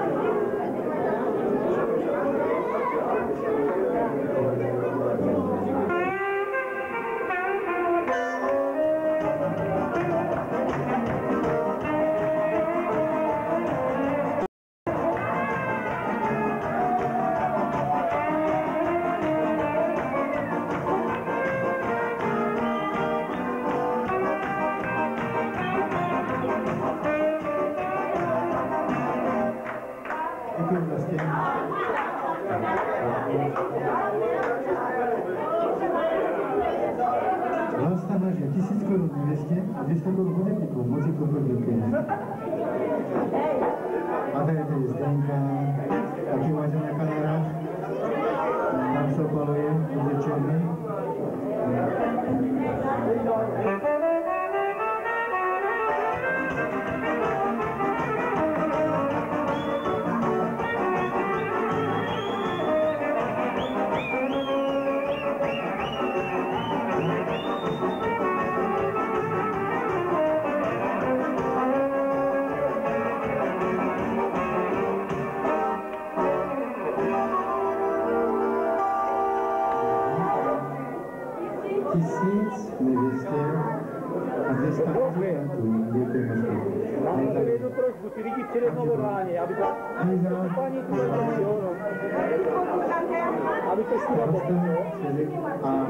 Vlasta naže tisíc korun nevěstě a dvěstě korun hudebníků, moc jich to děkujeme. A tady tady Zdenka, taky vážená kamera, tam se opaluje, bude černý. Tisíc nevěstě a dneska muzikantů. Děkujeme moc pěkně. Mám tady jednu trošku, ty lidi přede mnou odhání, aby to... Paní tu je, jo, no. Aby to s tím a...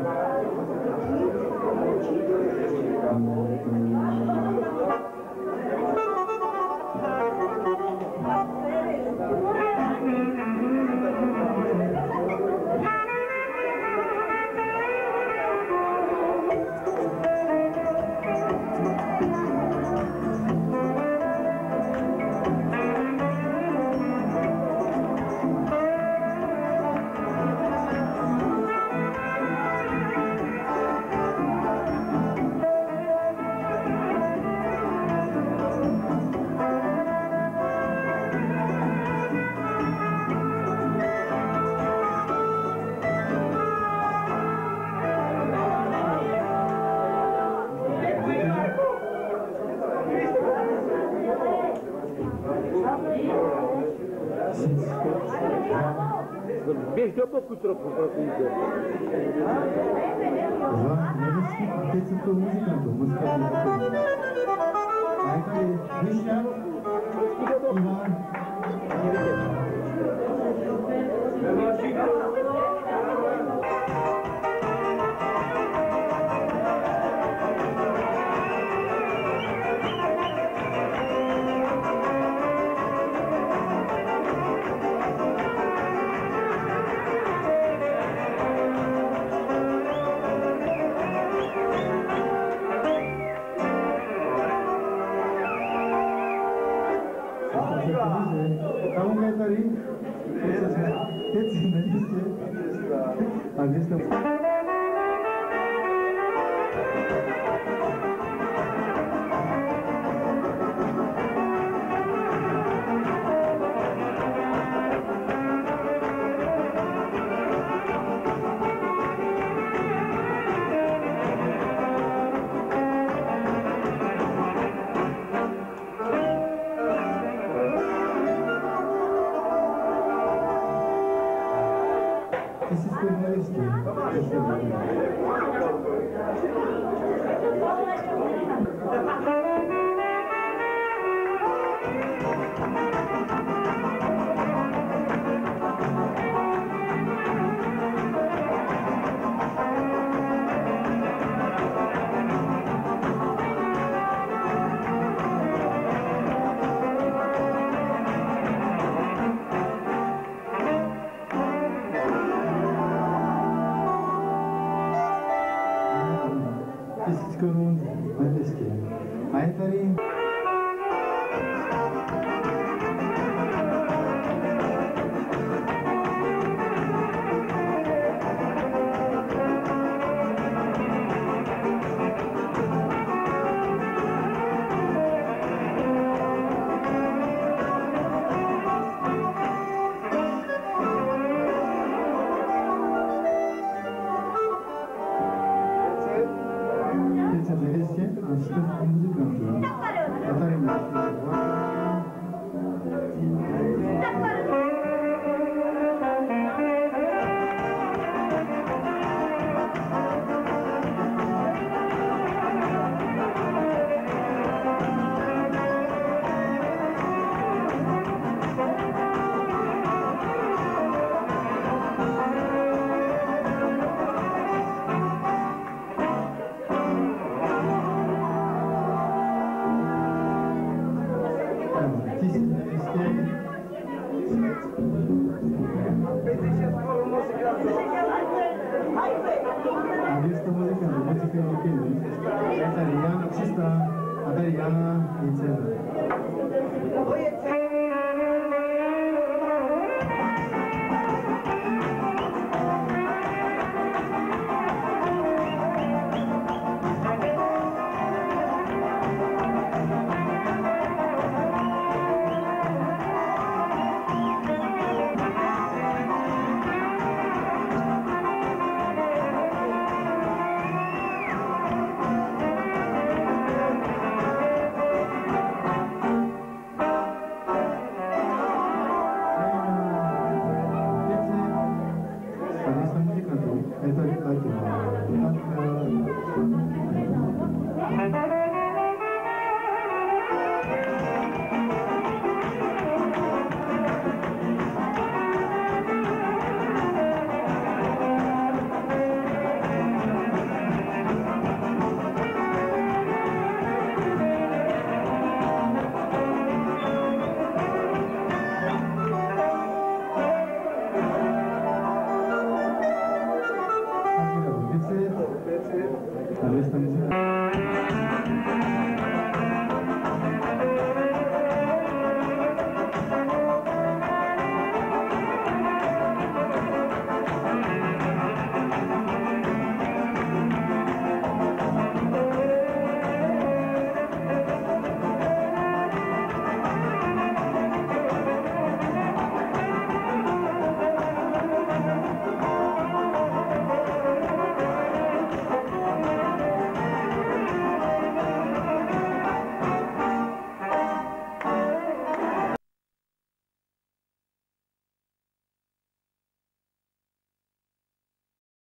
Běž do boku trochu, prosím tě. Za nevěstí pět set korun muzikantů, muzikantů děkujeme. A je tady Mišťan, Ivan. Kamu kayak tadi? Jetzt in der Liste. An dieser Korun, Malaysia. Hai tadi. Questa musica è una musica di film, è italiana, ci sta, italiana, insieme. Thank you.